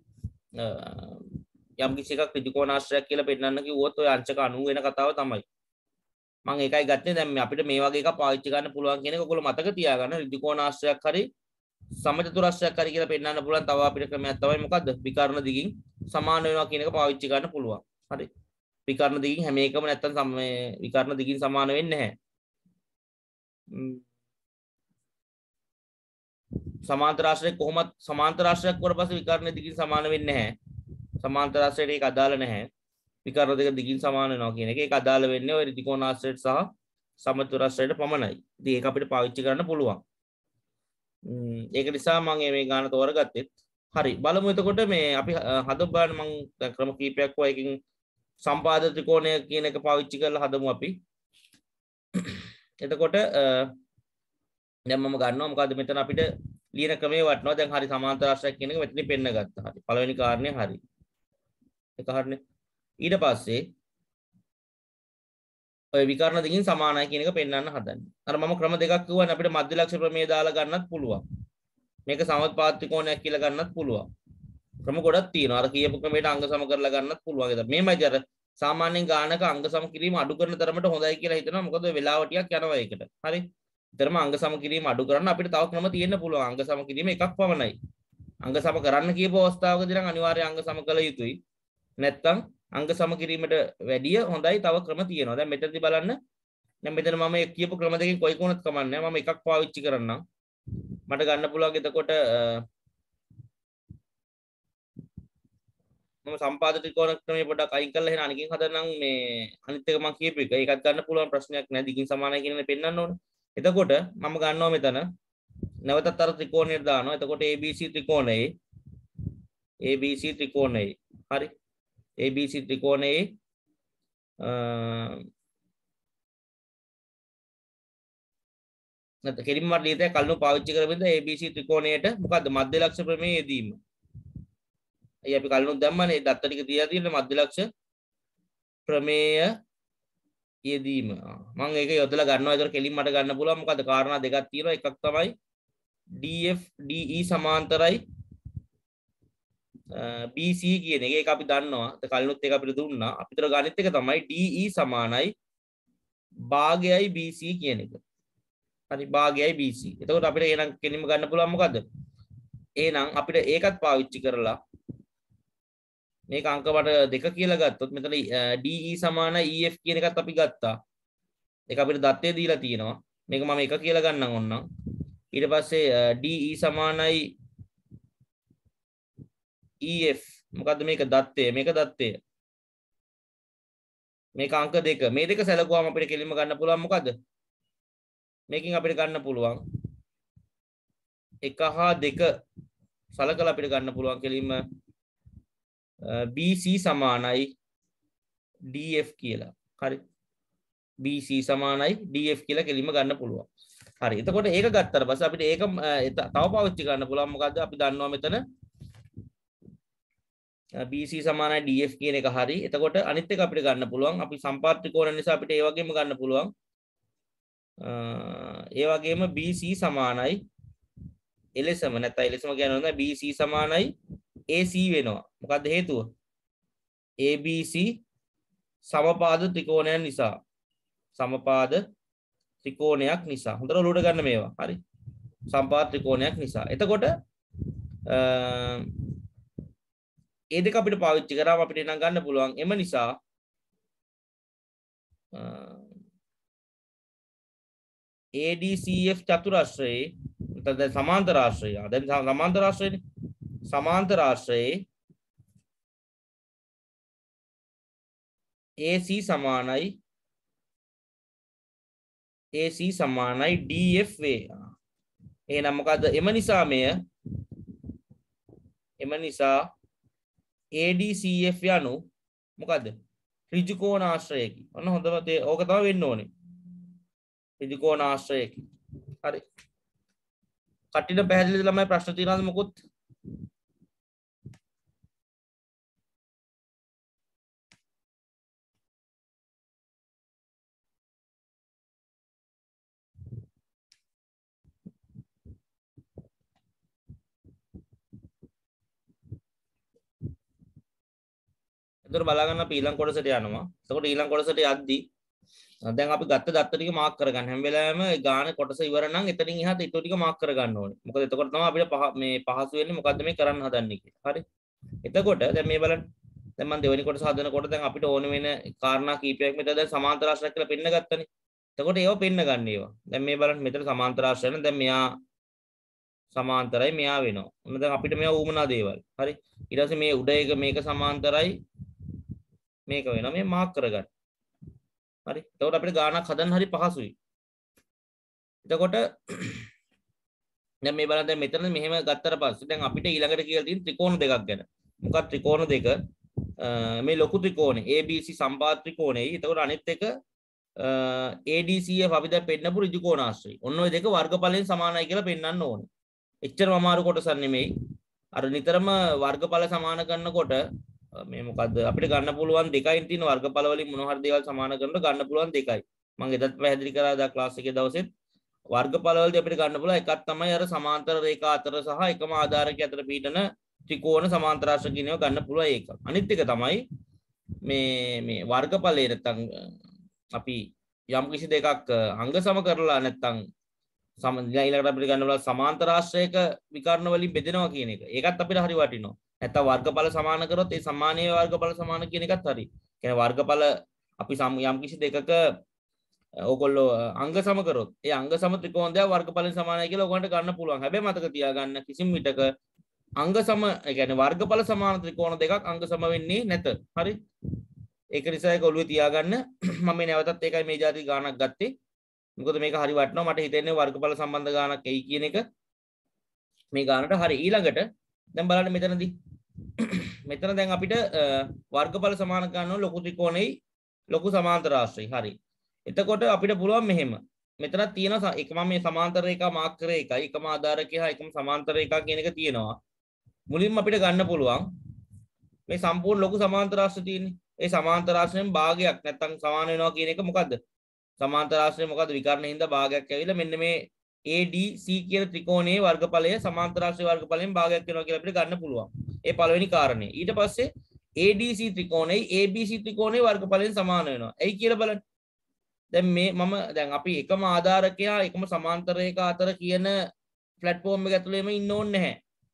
යම් කිසි එකක් ත්‍රිකෝණාශ්‍රයක් කියලා පෙන්නන්න කිව්වොත් ඔය අංශක 90 වෙන කතාව තමයි. මම ඒකයි ගත්තේ. දැන් අපිට මේ වගේ එකක් පාවිච්චි කරන්න පුළුවන් කියන එක ඔයගොල්ලෝ මතක තියාගන්න. ත්‍රිකෝණාශ්‍රයක් හරි සමචතුරාශ්‍රයක් හරි කියලා පෙන්නන්න පුළුවන් තව අපිට ක්‍රමයක් තමයි මොකද්ද? විකර්ණ දිගින් සමාන වෙනවා කියන එක පාවිච්චි කරන්න පුළුවන්. හරි. විකර්ණ දිගින් හැම එකම නැත්තම් විකර්ණ දිගින් සමාන වෙන්නේ නැහැ. සමාන්තර ආශ්‍රය කොහොමද සමාන්තර ආශ්‍රයක් වුණාට පස්සේ විකර්ණ දිගින් සමාන වෙන්නේ නැහැ. සමාන්තර ආශ්‍රයට ඒක අදාළ නැහැ. විකර්ණ දෙක දිගින් සමාන වෙනවා කියන එක ඒක අදාළ වෙන්නේ ওই ත්‍රිකෝණ ආශ්‍රයට සහ සමතුර ආශ්‍රයට පමණයි. ඉතින් ඒක අපිට පාවිච්චි කරන්න පුළුවන්. ඒක නිසා මම මේ ගාන තෝරගත්තෙත්. හරි බලමු එතකොට මේ අපි හදමු බලන්න මම දැන් ක්‍රම කීපයක් වගේ එකකින් සම්පාද ත්‍රිකෝණය කියන එක පාවිච්චි කරලා හදමු අපි. එතකොට දැන් මම ගන්නවා මොකද්ද මෙතන අපිට ලියන ක්‍රමයේ වටනවා. දැන් හරි සමාන්තර ආශ්‍රයක් කියන එක මෙතනින් පෙන්න ගත්තා. හරි පළවෙනි කාරණේ හරි. ඒක හරිනේ. ඊට පස්සේ ඔය විකර්ණ දෙකින් සමානයි කියන එක පෙන්වන්න හදන්නේ. අර මම ක්‍රම දෙකක් කිව්වනේ අපිට මධ්‍ය ලක්ෂ්‍ය ප්‍රමේය දාලා ගන්නත් පුළුවන්. මේක සමපාද ත්‍රිකෝණයක් කියලා ගන්නත් පුළුවන්. ක්‍රම ගොඩක් තියෙනවා. අර කියපු ක්‍රමයට අංග සම කරලා ගන්නත් පුළුවන්. ඒක මේමයි අර සාමාන්‍යයෙන් ගානක අංග සම කිරීම අඩු කරන තරමට හොඳයි කියලා හිතනවා. මොකද වෙලාව ටිකක් යනවා ඒකට. හරි. ඊතරම අංග සම කිරීම අඩු කරන්න අපිට තව ක්‍රම තියෙන්න පුළුවන්. අංග සම කිරීම එකක් පමණයි. අංග සම කරන්න කියපු අවස්ථාවකදී නම් අනිවාර්යයෙන් අංග සම කළ යුතුයි. නැත්තම් අංග සම කිරීමට වැඩිය හොඳයි තව ක්‍රම තියෙනවා. දැන් මෙතනදී බලන්න. දැන් මෙතන මම කියපු ක්‍රම දෙකෙන් කොයි කොනත් කමන්නේ. මම එකක් පාවිච්චි කරන්නම්. මට ගන්න පුළුවන් එතකොට මම සම්පාද ත්‍රිකෝණ ක්‍රමයේ පොඩ්ඩක් අයින් කරලා එහෙනම් අනිකින් හදන්නම් මේ අනිත් එක මම කියපු එක. ඒකත් ගන්න පුළුවන් ප්‍රශ්නයක් නෑ. දිගින් සමානයි කියන එක පෙන්නන්න ඕනේ. එතකොට මම ගන්නවා මෙතන නැවතත් අර ත්‍රිකෝණයට දානවා. එතකොට ABC ත්‍රිකෝණයේ ABC ත්‍රිකෝණය හරි ABC ත්‍රිකෝණයේ නැත්නම් කෙලින්ම මට ලියතේ කලින් පාවිච්චි කරපින්ද ABC ත්‍රිකෝණයට මොකද්ද මධ්‍ය ලක්ෂ ප්‍රමේය යෙදීම. අය අපි කලින් දැම්මනේ දත්ත ටික තියලා තියෙන මධ්‍ය ලක්ෂ ප්‍රමේය යෙදීම. මම ඒක යොදලා ගන්නවා. ඒතර කෙලින් මට ගන්න පුළුවන් මොකද්ද කාරණා දෙකක් තියෙනවා. එකක් තමයි DF DE සමාන්තරයි BC කියන එක. ඒක අපි දන්නවා. කලිනුත් ඒක අපිට දුන්නා. අපිට ගණිත එක තමයි DE සමානයි භාගයයි BC කියන එක. හරි භාගයයි BC. එතකොට අපිට එහෙනම් කෙලින්ම ගන්න පුළුවන් මොකද්ද? එහෙනම් අපිට ඒකත් පාවිච්චි කරලා මේක අංක මට 2 කියලා ගත්තොත් මෙතන DE සමානයි EF කියන එකත් අපි ගත්තා. ඒක අපිට දත්තේ දීලා තියෙනවා. මේක මම 1 කියලා ගන්නම් ඕනනම්. ඊට පස්සේ DE සමානයි EF මොකද්ද මේක දත්තය මේක දත්තය. මේක අංක 2. මේ දෙක සැලකුවාම අපිට කෙලින්ම ගන්න පුළුවන් මොකද්ද? මේකෙන් අපිට ගන්න පුළුවන් 1 හා 2 සලකලා අපිට ගන්න පුළුවන් කෙලින්ම BC සමානයි DF කියලා. හරි. BC සමානයි DF කියලා කෙලින්ම ගන්න පුළුවන්. හරි. එතකොට ඒක ගත්තාට පස්සේ අපිට ඒක තව පාවිච්චි කරන්න පුළුවන් මොකද්ද? අපි දන්නවා මෙතන BC සමානයි DF කියන එක හරි. එතකොට අනිත් එක අපිට ගන්න පුළුවන්. අපි සම්පාත ත්‍රිකෝණ නිසා අපිට ඒ වගේම ගන්න පුළුවන්. ඒ වගේම BC සමානයි එලෙසම නැත්නම් එලෙසම කියනවා BC සමානයි AC වෙනවා. මොකද්ද හේතුව? ABC සමපාද ත්‍රිකෝණයන් නිසා. සමපාද ත්‍රිකෝණයක් නිසා. හොඳට ඔලුවට ගන්න මේවා. හරි. සමපාද ත්‍රිකෝණයක් නිසා. එතකොට ඒ දෙක අපිට පාවිච්චි කරාම අපිට නම් ගන්න පුළුවන්. එම නිසා ADCF චතුරාශ්‍රයේ නැත්නම් සමාන්තර ආශ්‍රය. දැන් සමාන්තර ආශ්‍රයනේ. සමාන්තර ආශ්‍රයේ AC සමානයි DF වේ. එහෙනම් මොකද්ද? එම නිසා ADCF යනු මොකද්ද? ඍජු කෝණ ආශ්‍රයකි. ඔන්න හොඳම ඕක තමයි වෙන්න ඕනේ. ඍජු කෝණ ආශ්‍රයකි. හරි. කට්ටියට පැහැදිලිද ළමයි ප්‍රශ්න තියෙනවද මොකුත්? එතකොට බලාගන්න අපි ඊළඟ කොටසට යනවා. එතකොට ඊළඟ කොටසට යද්දී දැන් අපි ගත්ත දත්ත ටික මාක් කරගන්න. හැම වෙලාවෙම ගාන කොටස ඉවර නම් එතනින් එහාට ඊට ටික මාක් කරගන්න ඕනේ. මොකද එතකොට තමයි අපිට මේ පහසු වෙන්නේ මොකද්ද මේ කරන්න හදන්නේ කියලා. හරි. එතකොට දැන් මේ බලන්න. දැන් මම දෙවෙනි කොටස හදනකොට දැන් අපිට ඕන වෙන කාරණා කීපයක් මෙතන දැන් සමාන්තර ආශ්‍රය කියලා පෙන්න ගත්තනේ. එතකොට ඒව පෙන්න ගන්න ඒවා. දැන් මේ බලන්න මෙතන සමාන්තර ආශ්‍රයන දැන් මෙයා සමාන්තරයි මෙයා වෙනවා. ඔන්න දැන් අපිට මේවා ඌමනා දේවල්. හරි. ඊට පස්සේ මේ උඩ එක මේක සමාන්තරයි මේක වෙනවා. මේ මාක් කරගන්න. හරි. එතකොට අපිට ගානක් හදන්න හරි පහසුයි. එතකොට දැන් මේ බලන්න දැන් මෙතන මෙහෙම ගත්තට පස්සේ දැන් අපිට ඊළඟට කියලා තියෙන ත්‍රිකෝණ දෙකක් ගැන. මොකක්ද ත්‍රිකෝණ දෙක? මේ ලොකු ත්‍රිකෝණේ ABC සම්පාද ත්‍රිකෝණයයි. එතකොට අනිත් එක ADCF අපි දැන් පෙන්නපු ඍජු කෝණාශ්‍රය. ඔන්න ඔය දෙක වර්ගඵලයෙන් සමානයි කියලා පෙන්වන්න ඕනේ. එච්චරම අමාරු කොටසක් නෙමෙයි. අර නිතරම වර්ගඵල සමාන කරනකොට මේ මොකද්ද අපිට ගන්න පුළුවන් දෙකයින් තියෙන වර්ගඵල වලින් මොන හරි දේවල් සමාන කරනකොට ගන්න පුළුවන් දෙකයි. මම එදත් පැහැදිලි කරා දා ක්ලාස් එකේ දවසෙත් වර්ගඵල වලදී අපිට ගන්න පුළුවන් එකක් තමයි අර සමාන්තර රේඛා අතර සහ එකම ආධාරකයේ අතර පීඩන ත්‍රිකෝණ සමාන්තරාශ්‍ර කියනව ගන්න පුළුවන් ඒක. අනිත් එක තමයි මේ වර්ගඵලයේ නැත්තම් අපි යම් කිසි දෙකක් අංග සම කරලා නැත්තම් ඊළඟට අපිට ගන්න පුළුවන් සමාන්තරාශ්‍රයක විකර්ණ වලින් බෙදෙනවා කියන එක. ඒකත් අපිට හරි වටිනවා. නැත්තම් වර්ගඵල සමාන කරොත් ඒ සමානීය වර්ගඵල සමාන කියන එකත් හරි. කියන්නේ වර්ගඵල අපි යම් කිසි දෙකක ඕගොල්ලෝ අංග සම කරොත් ඒ අංග සම ත්‍රිකෝණ දෙක වර්ගඵලෙන් සමානයි කියලා ඔයගොල්ලන්ට ගන්න පුළුවන්. හැබැයි මතක තියාගන්න කිසිම විටක අංග සම ඒ කියන්නේ වර්ගඵල සමාන ත්‍රිකෝණ දෙකක් අංග සම වෙන්නේ නැත. හරි? ඒක නිසා ඒක ඔළුවේ තියාගන්න. මම මේ නැවතත් ඒකයි මේ જાති ගානක් ගත්තේ. මොකද මේක හරි වටිනවා. මට හිතෙන්නේ වර්ගඵල සම්බන්ධ ගානක් එයි කියන එක. මේ ගානට හරි. ඊළඟට දැන් බලන්න මෙතනදී මෙතන දැන් අපිට වර්ගඵල සමාන කරන්න ඕන ලොකු ත්‍රිකෝණෙයි ලොකු සමාන්තර ආශ්‍රය. හරි. එතකොට අපිට පුළුවන් මෙහෙම. මෙතන තියෙන එක මම මේ සමාන්තර රේඛා මාක් කරේ එකයි එකම ආධාරකය හා එකම සමාන්තර රේඛා කියන එක තියෙනවා. මුලින්ම අපිට ගන්න පුළුවන් මේ සම්පූර්ණ ලොකු සමාන්තර ආශ්‍රය තියෙන්නේ. ඒ සමාන්තර ආශ්‍රයෙන් භාගයක් නැත්තම් සමාන වෙනවා කියන එක මොකද්ද? සමාන්තර ආශ්‍රය මොකද්ද? විකර්ණයෙන් හින්දා භාගයක් ඇවිල්ලා මෙන්න මේ ADC කියන ත්‍රිකෝණයේ වර්ගඵලය සමාන්තර ආශ්‍රය වර්ගඵලයෙන් භාගයක් වෙනවා කියලා අපිට ගන්න පුළුවන්. ඒ පළවෙනි කාරණේ. ඊට පස්සේ ADC ත්‍රිකෝණයයි ABC ත්‍රිකෝණයේ වර්ගඵලයෙන් සමාන වෙනවා. ඇයි කියලා බලන්න. දැන් මේ මම දැන් අපි එකම ආධාරකයා එකම සමාන්තර රේඛා අතර කියන ප්ලැට්ෆෝම් එක ඇතුළේම ඉන්න ඕනේ නැහැ.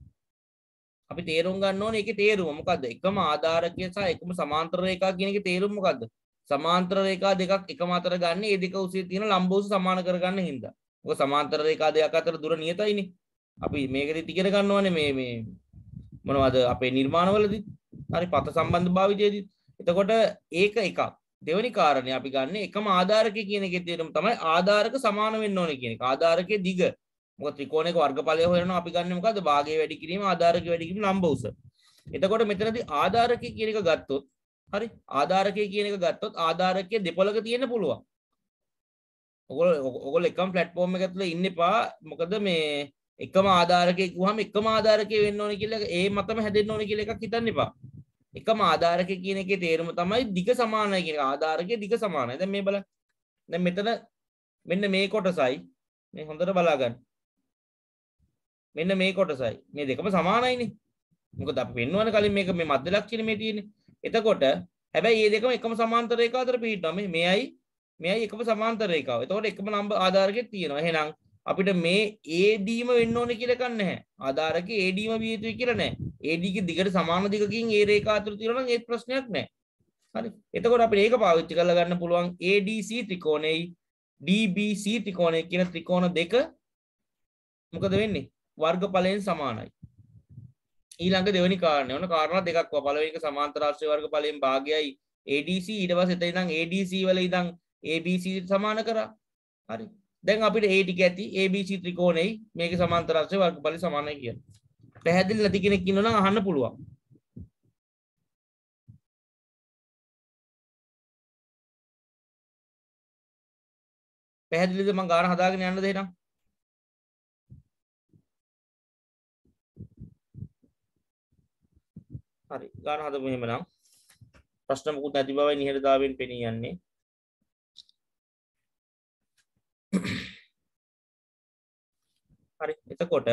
අපි තේරුම් ගන්න ඕනේ ඒකේ තේරුම මොකද්ද? එකම ආධාරකය සහ එකම සමාන්තර රේඛා කියන එකේ තේරුම මොකද්ද? සමාන්තර රේඛා දෙකක් එකම අතර ගන්න ඒ දෙක උසේ තියෙන ලම්බ උස සමාන කරගන්න හින්දා. මොකද සමාන්තර රේඛා දෙකක් අතර දුර නියතයිනේ. අපි මේකෙදිත් ඉගෙන ගන්නවනේ මේ මොනවද අපේ නිර්මාණවලදී. හරි පත සම්බන්ධ භාවිතයේදී. එතකොට ඒක එකක්. දෙවෙනි කාරණේ අපි ගන්න එකම ආධාරකය කියන එකේ තේරුම තමයි ආධාරක සමාන වෙන්න ඕනේ කියන එක. ආධාරකයේ දිග. මොකද ත්‍රිකෝණයක වර්ගඵලය හොයනවා අපි ගන්න මොකද්ද? භාගය වැඩි කිරීම ආධාරකය වැඩි කිරීම ලම්බ උස. එතකොට මෙතනදී ආධාරකය කියන එක ගත්තොත් හරි ආධාරකය කියන එක ගත්තොත් ආධාරකයේ දෙපොළක තියෙන්න පුළුවන්. ඔයගොල්ලෝ එකම ප්ලැට්ෆෝම් එක ඇතුලේ ඉන්න එපා. මොකද මේ එකම ආධාරකයේ කිව්වම එකම ආධාරකයේ වෙන්න ඕනේ කියලා ඒ මතම හැදෙන්න ඕනේ කියලා එකක් හිතන්න එපා. එකම ආධාරකය කියන එකේ තේරුම තමයි දිග සමානයි කියන එක. ආධාරකයේ දිග සමානයි. දැන් මේ බලන්න. දැන් මෙතන මෙන්න මේ කොටසයි මේ හොඳට බලා ගන්න. මෙන්න මේ කොටසයි. මේ දෙකම සමානයිනේ. මොකද අපි පෙන්වන කලින් මේක මේ මධ්‍ය ලක්ෂණය මේ තියෙන්නේ. එතකොට හැබැයි මේ දෙකම එකම සමාන්තර රේඛාව අතර පිහිටනවා. මෙයයි එකම සමාන්තර රේඛාව. එතකොට එකම නම්බර් ආධාරකයක් තියෙනවා. එහෙනම් අපිට මේ ADම වෙන්න ඕනේ කියලා එකක් නැහැ. ආධාරකයේ ADම විය යුතුයි කියලා නැහැ. AD ගේ දිගට සමාන දිගකින් ඒ රේඛාව අතර තියෙනවා නම් ඒත් ප්‍රශ්නයක් නැහැ. හරි. එතකොට අපිට ඒක පාවිච්චි කරලා ගන්න පුළුවන් ADC ත්‍රිකෝණයයි DBC ත්‍රිකෝණය කියන ත්‍රිකෝණ දෙක මොකද වෙන්නේ? වර්ගඵලයෙන් සමානයි. ඊළඟ දෙවෙනි කාරණය ඔන්න කාරණා දෙකක් වා. පළවෙනි එක සමාන්තර ආශ්‍රය වර්ගඵලයෙන් භාගයයි ADC ඊට පස්සේ එතන ඉඳන් ADC වල ඉඳන් ABC සමාන කරා. හරි. දැන් අපිට A ටික ඇති ABC ත්‍රිකෝණයයි මේකේ සමාන්තර ආශ්‍රය වර්ගඵලය සමානයි කියන්නේ. පැහැදිලි නැති කෙනෙක් ඉන්නවා නම් අහන්න පුළුවන්. පැහැදිලිද මම ගාන හදාගෙන යන්නද එහෙනම්? හරි ගාන හදමු එහෙමනම්. ප්‍රශ්න මුකුත් නැති බවයි නිහඬතාවයෙන් පෙනී යන්නේ. හරි එතකොට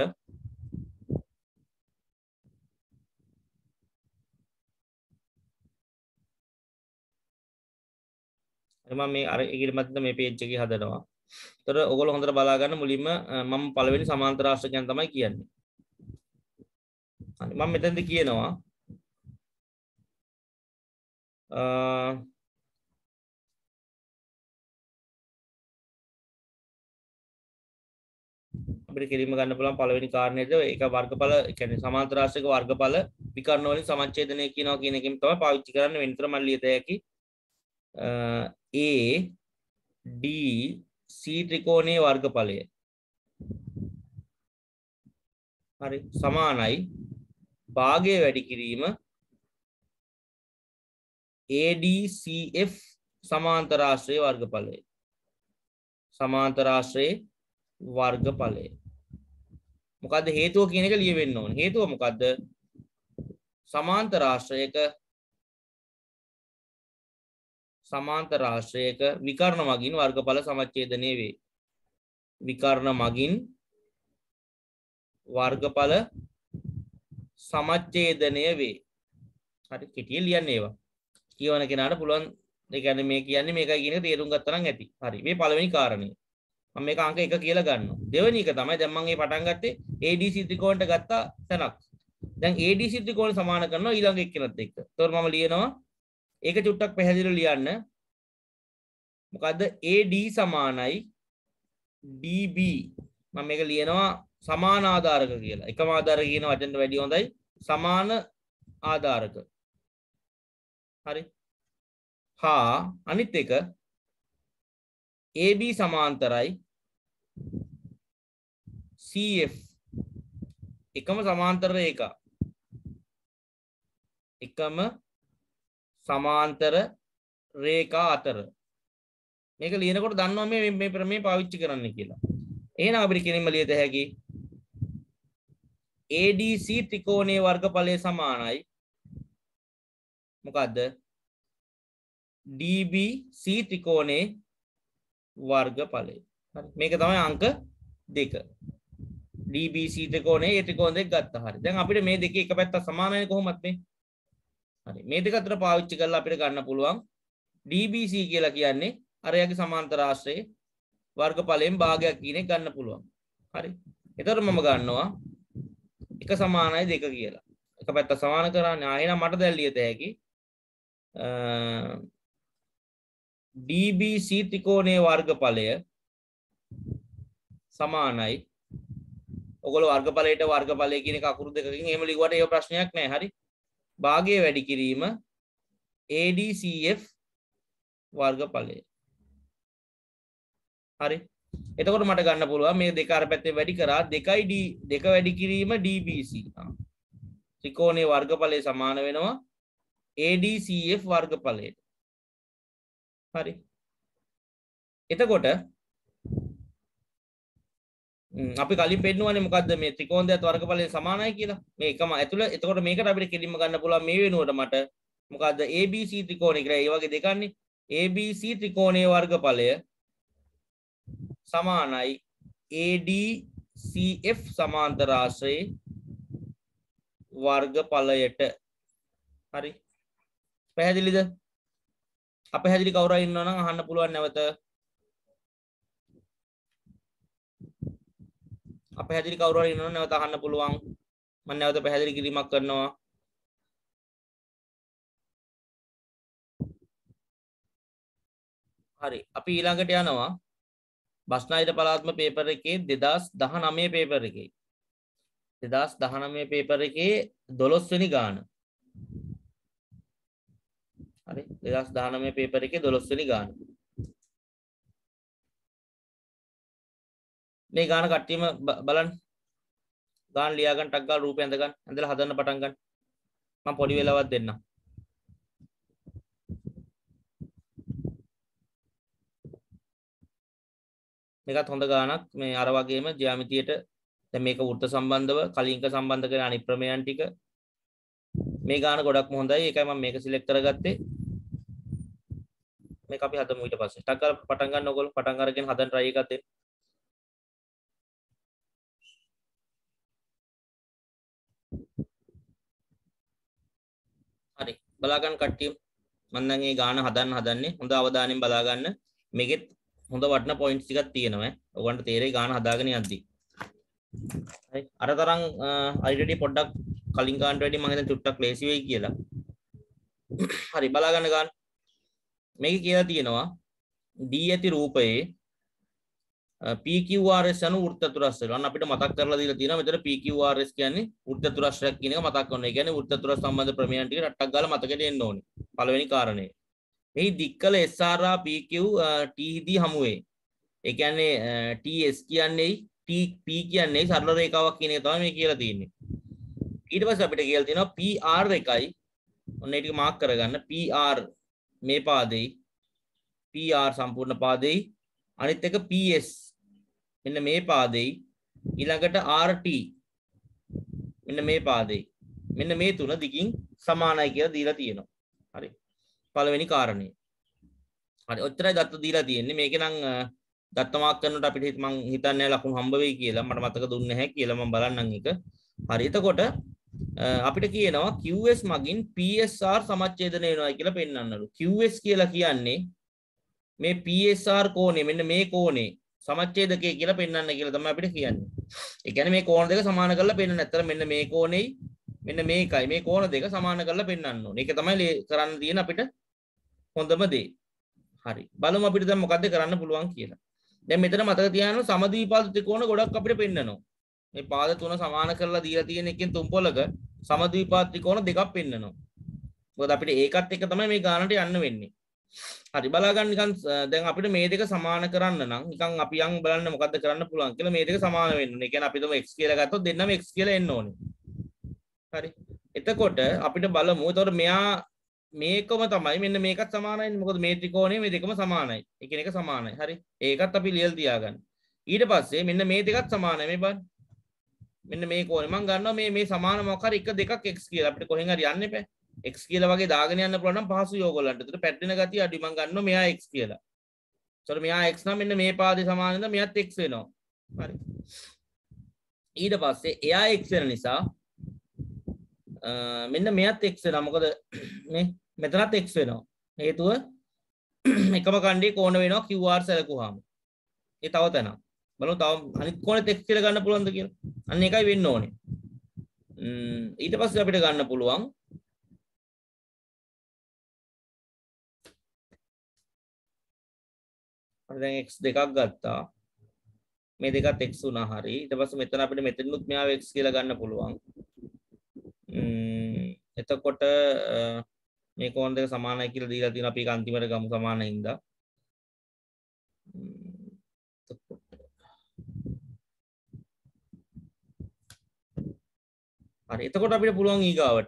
මම මේ අර ඊට මැද මේ පේජ් එකේ හදනවා. ඒතර ඔයගොල්ලෝ හොඳට බලා ගන්න මුලින්ම මම පළවෙනි සමාන්තර ආශ්‍රයයන් තමයි කියන්නේ. හරි මම මෙතනදී කියනවා අපිට කෙලින්ම ගන්න පුළුවන් පළවෙනි කාරණේද ඒක වර්ගඵල කියන්නේ සමාන්තර ආශ්‍රයක වර්ගඵල විකර්ණ වලින් සමච්ඡේදනය කියනවා කියන එකෙන් තමයි පාවිච්චි කරන්න වෙනතර මම ලියත හැකි A D C ත්‍රිකෝණයේ වර්ගඵලය හරි සමානයි භාගය වැඩි කිරීම ADCF සමාන්තර ආශ්‍රය වර්ගඵලය සමාන්තර ආශ්‍රය වර්ගඵලය මොකද්ද හේතුව කියන එක ලියවෙන්න ඕනේ හේතුව මොකද්ද සමාන්තර ආශ්‍රයක විකර්ණ මගින් වර්ගඵල සමච්ඡේදනය වේ විකර්ණ මගින් වර්ගඵල සමච්ඡේදනය වේ හරි කෙටියෙන් ලියන්න ඒවා කියවන කෙනාට පුළුවන් ඒ කියන්නේ මේ කියන්නේ මේකයි කියන එක තේරුම් ගත්තා නම් ඇති හරි මේ පළවෙනි කාරණේ මම මේක අංක 1 කියලා ගන්නවා දෙවෙනි එක තමයි දැන් මම මේ පටන් ගත්තේ ADC ත්‍රිකෝණයට ගත්තා තැනක් දැන් ADC ත්‍රිකෝණ සමාන කරනවා ඊළඟ එක්කෙනත් එක්ක ඒතකොට මම ලියනවා ඒක චුට්ටක් පැහැදිලිව ලියන්න මොකද්ද AD සමානයි DB මම මේක ලියනවා සමාන ආධාරක කියලා එකම ආධාරක කියන වචනෙට වැඩිය හොඳයි සමාන ආධාරක හරි හා අනිත් එක AB සමාන්තරයි CF එකම සමාන්තර රේඛා එකම සමාන්තර රේඛා අතර. මේක ලියනකොට දන්නවා මේ ප්‍රමේය පාවිච්චි කරන්න කියලා. එහෙනම් අපිට කෙලින්ම ලියත හැකි ADC ත්‍රිකෝණයේ වර්ගඵලය සමානයි මොකද්ද? DBC ත්‍රිකෝණයේ වර්ගඵලය. හරි. මේක තමයි අංක 2. DBC ත්‍රිකෝණයේ ඒ ත්‍රිකෝණ දෙක ගත්තා. හරි. දැන් අපිට මේ දෙකේ එක පැත්තක් සමානයි කොහොමද මේ? හරි. මේ දෙක අතර පාවිච්චි කරලා අපිට ගන්න පුළුවන් DBC කියලා කියන්නේ අරයාගේ සමාන්තර ආශ්‍රයේ වර්ගඵලයෙන් භාගයක් කියන එක ගන්න පුළුවන්. හරි. එතකොට මම ගන්නවා එක සමානයි දෙක කියලා. එක පැත්ත සමාන කරන්නේ. එහෙනම් මට දැන් ලියත හැකි DBC ත්‍රිකෝණයේ වර්ගඵලය සමානයි. ඔයගොල්ලෝ වර්ගඵලය කියන එක අකුරු දෙකකින් එහෙම ලිව්වට ඒක ප්‍රශ්නයක් නෑ. හරි. භාගය වැඩි කිරීම ADCF වර්ගඵලය. හරි. එතකොට මට ගන්න පුළුවන් මේ දෙක අර පැත්තේ වැඩි කරා 2D දෙක වැඩි කිරීම DBC. ත්‍රිකෝණයේ වර්ගඵලය සමාන වෙනවා ADCF වර්ගඵලයට. හරි. එතකොට අපි කලින් පෙන්නුවානේ මොකද්ද මේ ත්‍රිකෝණ දෙක වර්ගඵලය සමානයි කියලා. මේ එකම ඇතුළ එතකොට මේකට අපිට කෙලින්ම ගන්න පුළුවන් මේ වෙනුවට මට මොකද්ද ABC ත්‍රිකෝණය කියලා. ඒ වගේ දෙකන්නේ ABC ත්‍රිකෝණයේ වර්ගඵලය සමානයි ADCF සමාන්තර ආශ්‍රයේ වර්ගඵලයට. හරි. පැහැදිලිද? අපැහැදිලි කවුරු හරි ඉන්නවා නම් අහන්න පුළුවන් නැවත. අපැහැදිලි කවුරු හරි ඉන්නවා නම් නැවත අහන්න පුළුවන්. මම නැවත පැහැදිලි කිරීමක් කරනවා. හරි. අපි ඊළඟට යනවා බස්නාහිර පළාත්ම පේපර් එකේ 2019 පේපර් එකේ 2019 පේපර් එකේ 12 වෙනි ගාන. හරි. 2019 පේපර් එකේ 12 වෙනි ගාන. මේ ගාන කට්ටියම බලන්න. ගාන ලියා ගන්න ටක් ගාලා රූපය ඇඳ ගන්න. ඇඳලා හදන්න පටන් ගන්න. මම පොඩි වෙලාවක් දෙන්නම්. මේකත් හොඳ ගානක්. මේ අර වගේම ජ්‍යාමිතියට දැන් මේක වෘත්ත සම්බන්ධව කලින්ක සම්බන්ධ කරන අනිත් ප්‍රමේයන් ටික මේ ගාන ගොඩක්ම හොඳයි. ඒකයි මම මේක සිලෙක්ට් කරගත්තේ. මේක අපි හදමු ඊට පස්සේ. ටක් කරලා පටන් ගන්න ඕගොල්ලෝ. පටන් අරගෙන හදන්න try එකක් දෙන්න. හරි. බලා ගන්න කට්ටිය. මම දැන් මේ ගාන හදන්නේ. හොඳ අවධානයෙන් බලා ගන්න. මේකෙත් හොඳ වටින පොයින්ට්ස් ටිකක් තියෙනවා. ඔයගොල්ලන්ට තේරෙයි ගාන හදාගෙන යද්දි. හරි. අර තරම් already පොඩ්ඩක් කලින් ගානට වැඩි මම හිතන්නේ චුට්ටක් ලේසි වෙයි කියලා. හරි බලා ගන්න ගාන. මේක කියලා තියෙනවා D ඇති රූපයේ PQRS යන වෘත්ත චතුරස්‍රය. අන්න අපිට මතක් කරලා දීලා තියෙනවා මෙතන PQRS කියන්නේ වෘත්ත චතුරස්‍රයක් කියන එක මතක් කරගන්න. ඒ කියන්නේ වෘත්ත චතුරස්‍ර සම්බන්ධ ප්‍රමේයන් ටික රට්ටක් ගාලා මතකෙට එන්න ඕනේ. පළවෙනි කාරණේ. මෙහි දික්කල SR PQ TD හමුවේ. ඒ කියන්නේ TS කියන්නේ TP කියන්නේ සරල රේඛාවක් කියන එක තමයි මේ කියලා තියෙන්නේ. ඊට පස්සේ අපිට කියලා තියෙනවා PR එකයි. ඔන්න ඒ ටික මාක් කරගන්න. PR මේ පාදෙයි PR සම්පූර්ණ පාදෙයි අනිත් එක PS මෙන්න මේ පාදෙයි ඊළඟට RT මෙන්න මේ පාදෙයි මෙන්න මේ තුන දිගින් සමානයි කියලා දීලා තියෙනවා. හරි. පළවෙනි කාරණේ. හරි. ඔච්චරයි දත්ත දීලා තියෙන්නේ. මේක නම් දත්ත මාක් කරනකොට අපිට මං හිතන්නේ ලකුණු හම්බ වෙයි කියලා. මට මතක දුන්නේ නැහැ කියලා මම බලන්නම් එක. හරි. එතකොට අපිට කියනවා QS මගින් PSR සමච්ඡේදනය වෙනවා කියලා පෙන්වන්නලු. QS කියලා කියන්නේ මේ PSR කෝණය මෙන්න මේ කෝණේ සමච්ඡේදකය කියලා පෙන්වන්න කියලා තමයි අපිට කියන්නේ. ඒ කියන්නේ මේ කෝණ දෙක සමාන කරලා පෙන්වන්න. නැත්නම් මෙන්න මේ කෝණෙයි මෙන්න මේකයි මේ කෝණ දෙක සමාන කරලා පෙන්වන්න ඕනේ. ඒක තමයි කරන්න තියෙන අපිට හොඳම දේ. හරි. බලමු අපිට දැන් මොකද්ද කරන්න පුළුවන් කියලා. දැන් මෙතන මතක තියාගන්න සමද්විපාද ත්‍රිකෝණ ගොඩක් අපිට පෙන්වනවා. මේ පාද තුන සමාන කරලා දීලා තියෙන එකෙන් තුන් පොලක සමද්විපාද ත්‍රිකෝණ දෙකක් පෙන්වනවා. මොකද අපිට ඒකත් එක තමයි මේ ගානට යන්න වෙන්නේ. හරි බලා ගන්න නිකන් දැන් අපිට මේ දෙක සමාන කරන්න නම් නිකන් අපි යන් බලන්න මොකද්ද කරන්න පුළුවන් කියලා මේ දෙක සමාන වෙන්න ඕනේ. ඒ කියන්නේ අපි තුම x කියලා ගත්තොත් දෙන්නම x කියලා එන්න ඕනේ. හරි. එතකොට අපිට බලමු එතකොට මෙයා මේකම තමයි මෙන්න මේකත් සමානයි. මොකද මේ ත්‍රිකෝණය මේ දෙකම සමානයි. එකිනෙක සමානයි. හරි. ඒකත් අපි ලියලා තියාගන්න. ඊට පස්සේ මෙන්න මේ දෙකත් සමානයි. මේ බලන්න. මෙන්න මේ කෝණය මම ගන්නවා මේ සමාන මොකක් හරි 1 2ක් x කියලා. අපිට කොහෙන් හරි යන්න එපා. x කියලා වගේ දාගෙන යන්න පුළුවන් නම් පහසුයි ඕගොල්ලන්ට. ඒතර පැටලෙන ගතිය අඩුයි. මම ගන්නවා මෙයා x කියලා. ඒතර මෙයා x නම් මෙන්න මේ පාදේ සමාන නම් මෙයාත් x වෙනවා. හරි. ඊට පස්සේ එයා x වෙන නිසා මෙන්න මෙයාත් x වෙනවා. මොකද මේ මෙතනත් x වෙනවා. හේතුව එකම කණ්ඩේ කෝණ වෙනවා QR සැලකුවාම. ඒ තව තැනක්. බලමු තව අනිත් කෝණෙත් x කියලා ගන්න පුළුවන්ද කියලා. අන්න ඒකයි වෙන්න ඕනේ. ඊට පස්සේ අපිට ගන්න පුළුවන් අපි දැන් x දෙකක් ගත්තා. මේ දෙකත් x වුණා හරි. ඊට පස්සේ මෙතන අපිට මෙතනිනුත් මෙයාව x කියලා ගන්න පුළුවන්. එතකොට මේ කෝණ දෙක සමානයි කියලා දීලා තියෙනවා. අපි ඒක අන්තිමට ගමු සමානයි හින්දා. හරි. එතකොට අපිට පුළුවන් ඊගාවට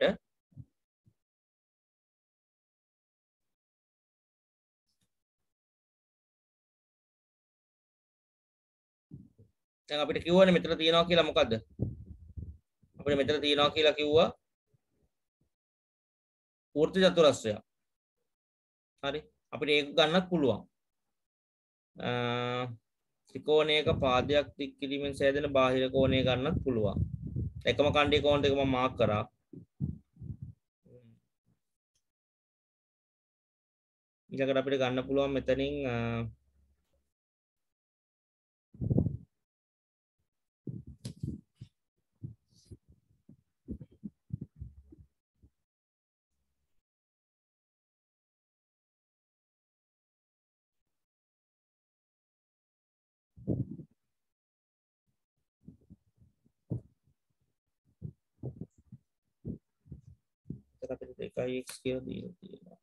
දැන් අපිට කිව්වනේ මෙතන තියනවා කියලා මොකද්ද? අපිට මෙතන තියනවා කියලා කිව්වා වෘත්ත චතුරස්‍රය. හරි. අපිට ඒක ගන්නත් පුළුවන්. ත්‍රිකෝණයක පාදයක් දික් කිරීමෙන් සෑදෙන බාහිර කෝණය ගන්නත් පුළුවන්. එකම කණ්ඩේ කෝණ දෙක මම මාක් කරා. ඊළඟට අපිට ගන්න පුළුවන් මෙතනින් අපිට 2x කියලා දීලා තියෙනවා.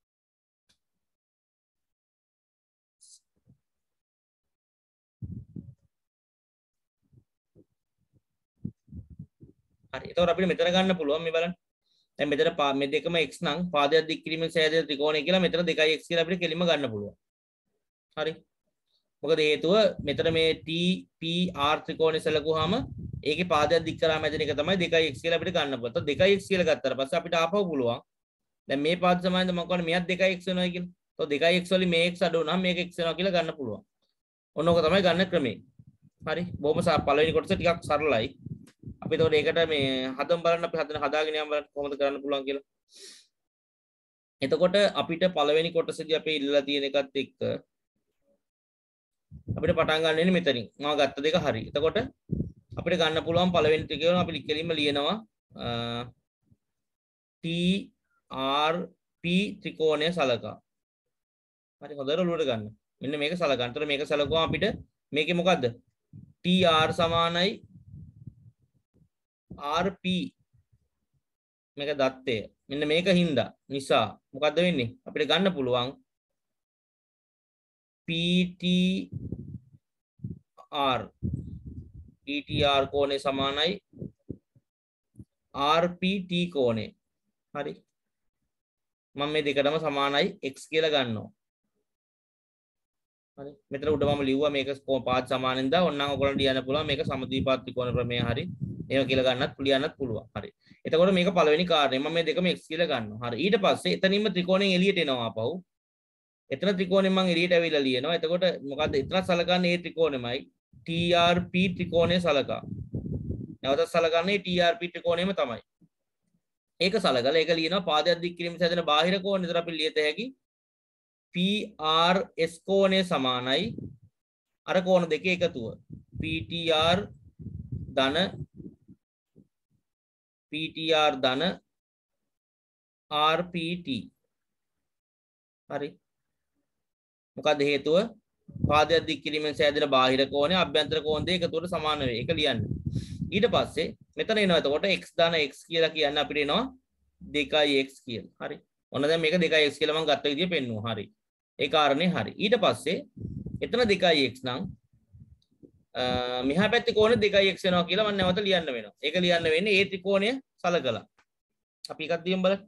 හරි. ඒතකොට අපිට මෙතන ගන්න පුළුවන් මේ බලන්න. දැන් මෙතන මේ දෙකම x නම් පාදයක් දික් කිරීමෙන් සෑදෙන ත්‍රිකෝණය කියලා මෙතන 2x කියලා අපිට කෙලින්ම ගන්න පුළුවන්. හරි. මොකද හේතුව මෙතන මේ TPR ත්‍රිකෝණය සැලකුවාම ඒකේ පාදයක් දික් කරාම ඇදෙන එක තමයි 2x කියලා අපිට ගන්න පුළුවන්. તો 2x කියලා ගත්තාට පස්සේ අපිට ආපහු පුළුවන්. දැන් මේ පාද සමානද මම කියන්නේ මෙයත් 2x වෙනවා කියලා. તો 2x වලින් මේ x අඩු වුණාම මේක x වෙනවා කියලා ගන්න පුළුවන්. ඔන්න ඕක තමයි ගන්න ක්‍රමය. හරි. බොහොම පළවෙනි කොටස ටිකක් සරලයි. අපි එතකොට ඒකට මේ හදමු බලන්න අපි හදාගෙන යමු බලන්න කොහොමද කරන්න පුළුවන් කියලා. එතකොට අපිට පළවෙනි කොටසේදී අපි ඉල්ලලා තියෙන එකත් එක්ක අපිට පටන් ගන්න ඉන්නේ මෙතනින්. මම ගත්ත දෙක හරි. එතකොට අපිට ගන්න පුළුවන් පළවෙනි ටික කියනවා අපි කෙලින්ම ලියනවා TRP ත්‍රිකෝණය සලකා. හරි හොඳට ඔලුවට ගන්න. මෙන්න මේක සලකන්න. ඒතර මේක සලකුවාම අපිට මේකේ මොකද්ද? TR සමානයි RP මේක දත්තය. මෙන්න මේක හින්දා නිසා මොකද්ද වෙන්නේ? අපිට ගන්න පුළුවන් PTR කෝණය සමානයි RPT කෝණය. හරි. මම මේ දෙකටම සමානයි x කියලා ගන්නවා. හරි. මෙතන උඩ මම ලිව්වා මේක පාද සමානින්ද ඕනනම් ඔයගොල්ලන්ට ලියන්න පුළුවන් මේක සමද්විපාත ත්‍රිකෝණ ප්‍රමේය. හරි. එහෙම කියලා ගන්නත් ලියන්නත් පුළුවන්. හරි. එතකොට මේක පළවෙනි කාර්යය. මම මේ දෙකම x කියලා ගන්නවා. හරි. ඊට පස්සේ එතනින්ම ත්‍රිකෝණයෙන් එළියට එනවා ආපහු. එතන ත්‍රිකෝණයෙන් මම එළියට ඇවිල්ලා ලියනවා. එතකොට මොකද්ද? එතන සලකන්නේ මේ ත්‍රිකෝණෙමයි. TRP ත්‍රිකෝණය සලකා. නැවතත් සලකන්නේ TRP ත්‍රිකෝණයම තමයි. ඒක සලකලා ඒක ලියනවා පාදයක් දික් කිරීම සැදෙන බාහිර කෝණය. ඒතර අපි ලියත හැකි PRS කෝණය සමානයි අර කෝණ දෙකේ එකතුව. PTR ධන RPT. හරි. මොකද හේතුව පාදයක් දික් කිරීමෙන් සෑදෙන බාහිර කෝණය අභ්‍යන්තර කෝණ දෙක එකතුවට සමාන වේ. ඒක ලියන්න. ඊට පස්සේ මෙතන එනවා එතකොට x ධන x කියලා කියන්නේ අපිට එනවා 2x කියලා. හරි. ඔන්න දැන් මේක 2x කියලා මම ගත්ත විදිය පෙන්නුවා. හරි. ඒ කාරණේ හරි. ඊට පස්සේ එතන 2x නම් මෙහා පැත්තේ කෝණය 2x වෙනවා කියලා මම නැවත ලියන්න වෙනවා. ඒක ලියන්න වෙන්නේ ඒ ත්‍රිකෝණය සලකලා. අපි එකක් දියමු බලන්න.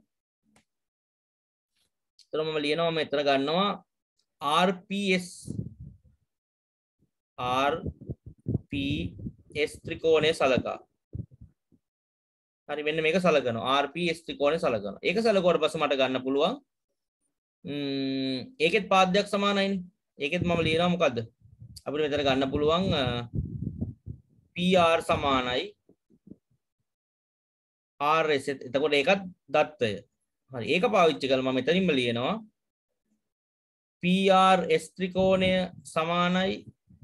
එතන මම ලියනවා මෙතන ගන්නවා RPS ත්‍රිකෝණය සලකා. හරි මෙන්න මේක සලකනවා RPS ත්‍රිකෝණය සලකනවා. ඒක සලකුවාට පස්සේ මට ගන්න පුළුවන් ඒකෙත් පාදයක් සමානයිනේ. ඒකෙත් මම ලියනවා මොකද්ද? අපිට මෙතන ගන්න පුළුවන් PR සමානයි RS. එතකොට ඒකත් දත්තය. හරි ඒක පාවිච්චි කරලා මම මෙතනින්ම ලියනවා PRS ත්‍රිකෝණය සමානයි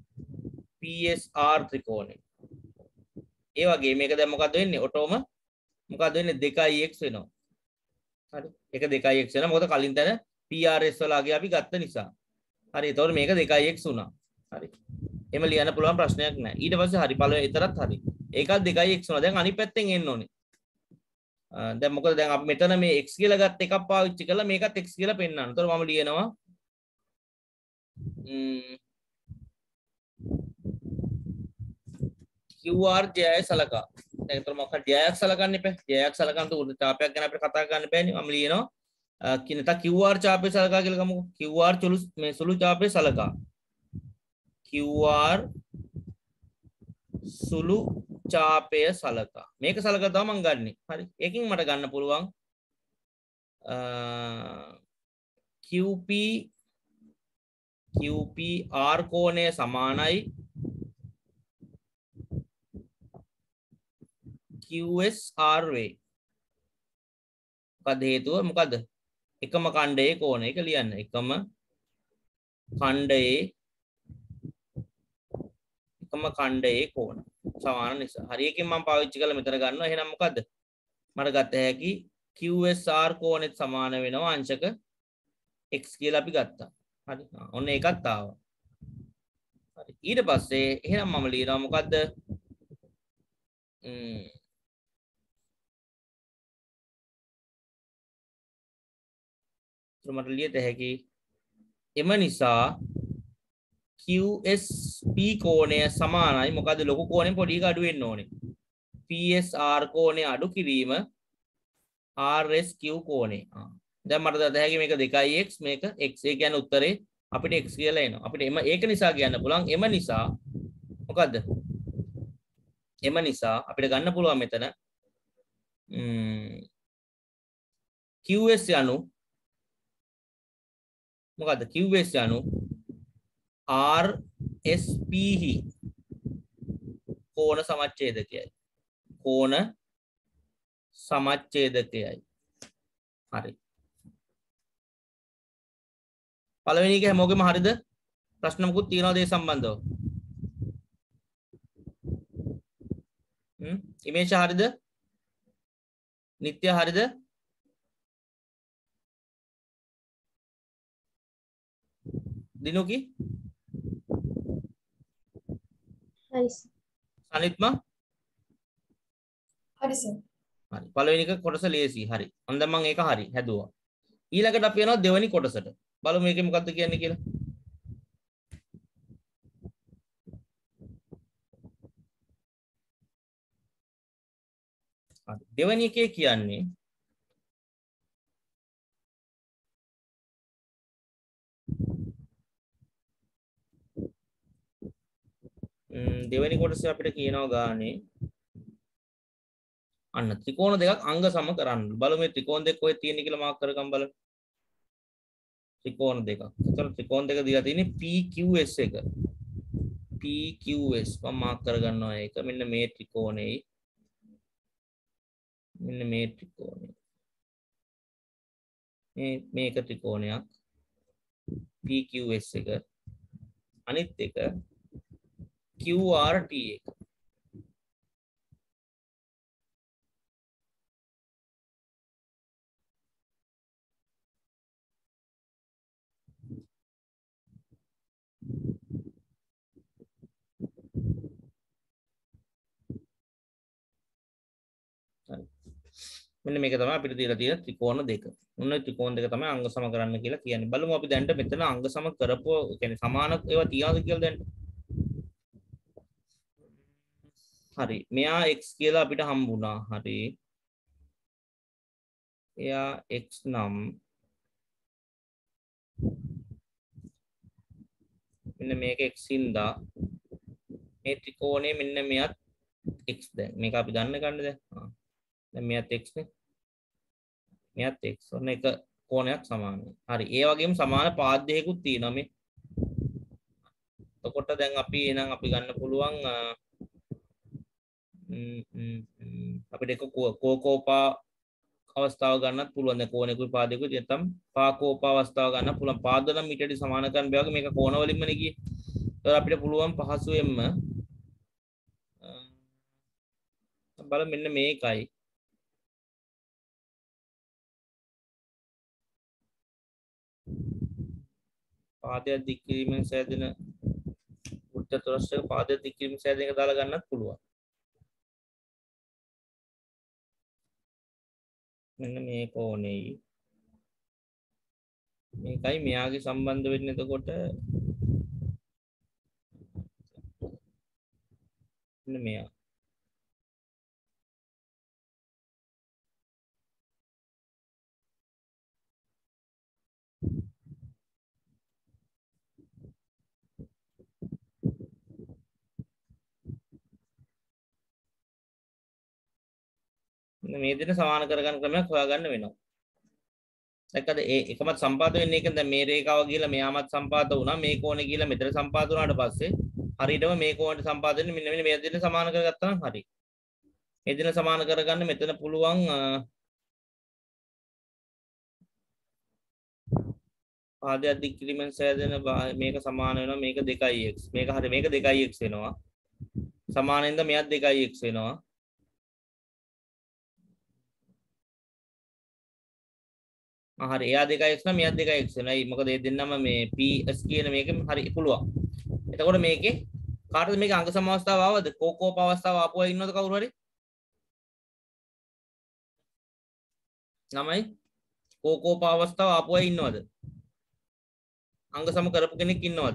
PSR ත්‍රිකෝණය. ඒ වගේ මේක දැන් මොකද්ද වෙන්නේ? ඔටෝම මොකද්ද වෙන්නේ? 2x වෙනවා. හරි. ඒක 2x වෙනවා. මොකද කලින් තැන PRS වලගේ අපි ගත්ත නිසා. හරි. එතකොට මේක 2x වුණා. හරි. එම ලියන්න පුළුවන් ප්‍රශ්නයක් නැහැ. ඊට පස්සේ හරි පළවෙනි ඊතරත් හරි. ඒකත් 2x වුණා. දැන් අනිත් පැත්තෙන් එන්න ඕනේ. දැන් මොකද දැන් අපි මෙතන මේ x කියලා ගත්ත එකක් පාවිච්චි කරලා මේකත් x කියලා පෙන්නන්න. එතකොට මම ලියනවා QR ජයය සලකා. දැන් එතකොට මොකක්ද ජයයක් සලකන්න එපා. ජයයක් සලකන්න උඩ ඡාපයක් ගැන අපිට කතා කරන්න බෑනේ. මම ලියනවා කිනත QR ඡාපය සලකා කියලා ගමුකෝ. QR මේ සුළු ඡාපය සලකා. QR සුළු ඡාපය සලකා. මේක සලකලා තමයි මම ගන්නෙ. හරි. ඒකෙන් මට ගන්න පුළුවන් QPR කෝණය සමානයි QSR වේ. මොකද හේතුව මොකද? එකම ඛණ්ඩයේ කෝණය. ඒක ලියන්න. එකම ඛණ්ඩයේ කෝණ සමාන නිසා. හරි එකෙන් මම පාවිච්චි කරලා මෙතන ගන්නවා. එහෙනම් මොකද්ද? මට ගත්ත හැකි QSR කෝණෙත් සමාන වෙනවා අංශක x කියලා අපි ගත්තා. හරි. ඔන්න ඒකත් ආවා. හරි. ඊට පස්සේ එහෙනම් මම ලියනවා මොකද්ද? මට ලියත හැකි එම නිසා QSP කෝණය සමානයි මොකද ලොකු කෝණයෙන් පොඩි එක අඩු වෙන්න ඕනේ. PSR කෝණය අඩු කිරීම RSQ කෝණය. දැන් මට දත හැකි මේක 2x මේක x. ඒ කියන්නේ උත්තරේ අපිට x කියලා එනවා. අපිට ඒක නිසා කියන්න පුළුවන් එම නිසා මොකද්ද? එම නිසා අපිට ගන්න පුළුවන් මෙතන QS යනු මොකද්ද? QS යනු RSP කෝණ සමච්ඡේදකයයි. කෝණ සමච්ඡේදකයයි. හරි. පළවෙනි එක හැමෝගෙම හරිද? ප්‍රශ්න මොකුත් තියනවද ඒ සම්බන්ධව? ඉමේෂ හරිද? නිත්‍ය හරිද? දිනුකි? හරි. සනිත්මා? හරි සර්. හරි. පළවෙනි එක කොටස ලේසි. හරි. අන්න දැන් මම ඒක හරි හැදුවා. ඊළඟට අපි යනවා දෙවෙනි කොටසට. බලමු මේකේ මොකක්ද කියන්නේ කියලා. හරි. දෙවෙනි එකේ කියන්නේ දෙවෙනි කොටස අපිට කියනවා ගානේ අන්න ත්‍රිකෝණ දෙකක් අංග සම කරන්න. බලමු මේ ත්‍රිකෝණ දෙක කොහෙද තියෙන්නේ කියලා මාක් කරගම් බලන්න. ත්‍රිකෝණ දෙකක්. ඒතර ත්‍රිකෝණ දෙක දීලා තියෙන්නේ PQS එක. PQS මම මාක් කරගන්නවා ඒක. මෙන්න මේ ත්‍රිකෝණෙයි. මෙන්න මේ ත්‍රිකෝණය. මේක ත්‍රිකෝණයක්. PQS එක. අනිත් එක QRT එක. මෙන්න මේක තමයි අපිට දීලා තියෙන ත්‍රිකෝණ දෙක. උන්න ත්‍රිකෝණ දෙක තමයි අංග සම කරන්න කියලා කියන්නේ. බලමු අපි දැන්ට මෙතන අංග සම කරපුව කියන්නේ සමාන ඒවා තියනවද කියලා දැන්. හරි. මෙයා x කියලා අපිට හම්බුණා. හරි. එයා x නම් මෙන්න මේක x ඉඳා මේ ත්‍රිකෝණය මෙන්න මෙයත් x දැන් මේක අපි ගන්න දැන් දැන් මෙයත් x නේ මෙයත් x ඔන්න එක කෝණයක් සමානයි හරි ඒ වගේම සමාන පාද්‍යයකුත් තියෙනවා මේ එතකොට දැන් අපි එහෙනම් අපි ගන්න පුළුවන් අපිට එක කෝකෝපා අවස්ථාව ගන්නත් පුළුවන් දැන් කෝණයකුයි පාදයකුයි නැත්නම් පාකෝපා අවස්ථාව ගන්න පුළුවන් පාද නම් ඊටදී සමාන කරන්න බෑ වගේ මේක කෝණ වලින්මනේ ගියේ ඒතකොට අපිට පුළුවන් පහසුවෙන්ම බලන්න මෙන්න මේකයි පාදය දික් කිරීමෙන් සෑදෙන චතුරස්‍රයක පාදය දික් කිරීමෙන් සෑදෙන එක දාලා ගන්නත් පුළුවන් මෙන්න මේ කෝණෙයි මේකයි මෙයාගේ සම්බන්ධ වෙන්නේ එතකොට මෙන්න මෙයා මේ දෙන සමාන කරගන්න ක්‍රමයක් හොයාගන්න වෙනවා. දැක්කද ඒ එකමත් සම්පාත වෙන්නේ ඒක දැන් මේ රේඛාව ගිහලා මෙයාමත් සම්පාත වුණා මේ කෝණේ ගිහලා මෙතන සම්පාත වුණාට පස්සේ හරියටම මේ කෝණයට සම්පාත වෙන්නේ මෙන්න මේ දෙන සමාන කරගත්තා නම් හරි. මේ දෙන සමාන කරගන්න මෙතන පුළුවන් පාදයක් දික් කිරීමෙන් සෑදෙන මේක සමාන වෙනවා මේක 2x මේක හරි මේක 2x වෙනවා. සමානෙන්ද මෙයත් 2x වෙනවා. හරි එයා 2x නම් මෙයා 2x වෙනයි මොකද මේ දෙන්නම මේ PS කියන මේකෙම හරි පුළුවන්. එතකොට මේකේ කාටද මේක අංග සම අවස්ථාව ආවද? කෝකෝප අවස්ථාව ආපුවා ඉන්නවද කවුරු හරි? ළමයි කෝකෝප අවස්ථාව ආපුවා ඉන්නවද? අංග සම කරපු කෙනෙක් ඉන්නවද?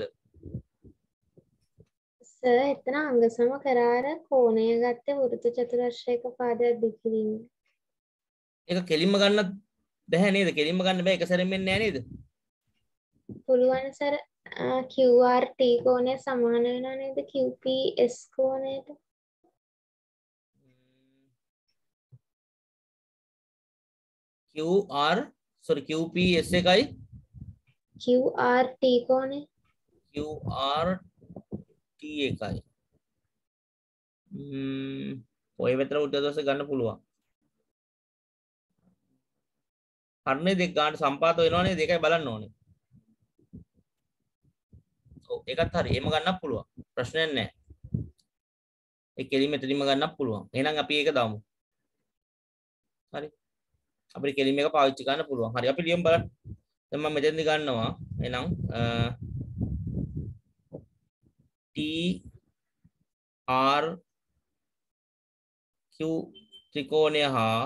සර් එතන අංග සම කරාර කෝණය ගත්තේ වෘත්ත චතුරස්‍රයක පාදයක් දික් කිරීම. ඒක කෙලින්ම ගන්නත් බැහැ නේද? කෙලින්ම ගන්න බෑ එක සැරෙන් වෙන්නේ නෑ නේද? පුළුවන් සර් QRT කෝණය සමාන වෙනවා නේද QPS කෝණයට? QPS එකයි QRT කෝණය QRT එකයි ඔය විතර උඩ දවස ගන්න පුළුවන්. හරිනේ දෙක ගන්න සම්පාත වෙනවනේ දෙකයි බලන්න ඕනේ. ඔව් ඒකත් හරි. එහෙම ගන්නත් පුළුවන්. ප්‍රශ්නයක් නැහැ. ඒ කෙලින්ම එතනින්ම ගන්නත් පුළුවන්. එහෙනම් අපි ඒක දාමු. හරි. අපිට කෙලින්ම එක පාවිච්චි කරන්න පුළුවන්. හරි අපි ලියමු බලන්න. දැන් මම මෙතෙන්දි ගන්නවා. එහෙනම් T R Q ත්‍රිකෝණය හා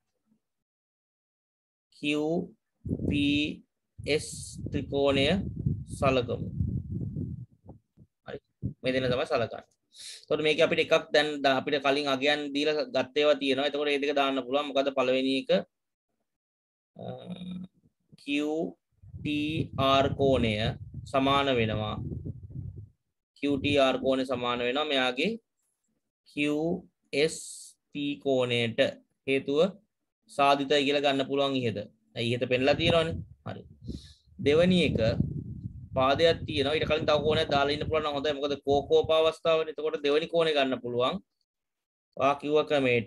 QPS ත්‍රිකෝණය සලකමු. හරි. මේ දෙන තමයි සලකන්නේ. එතකොට මේක අපිට එකක් දැන් අපිට කලින් අගයන් දීලා ගත්ත ඒවා තියෙනවා. එතකොට මේ දෙක දාන්න පුළුවන්. මොකද පළවෙනි එක QTR කෝණය සමාන වෙනවා. QTR කෝණය සමාන වෙනවා මෙයාගේ QSP කෝණයට. හේතුව සාධිතයි කියලා ගන්න පුළුවන් ඉහෙත. ඉහෙත පෙන්නලා තියෙනවනේ. හරි. දෙවෙනි එක පාදයක් තියෙනවා. ඊට කලින් තව කෝණයක් දාලා ඉන්න පුළුවන් නම් හොඳයි. මොකද කෝකෝප අවස්ථාවනේ. එතකොට දෙවෙනි කෝණය ගන්න පුළුවන්. ඔයා කිව්ව ක්‍රමයට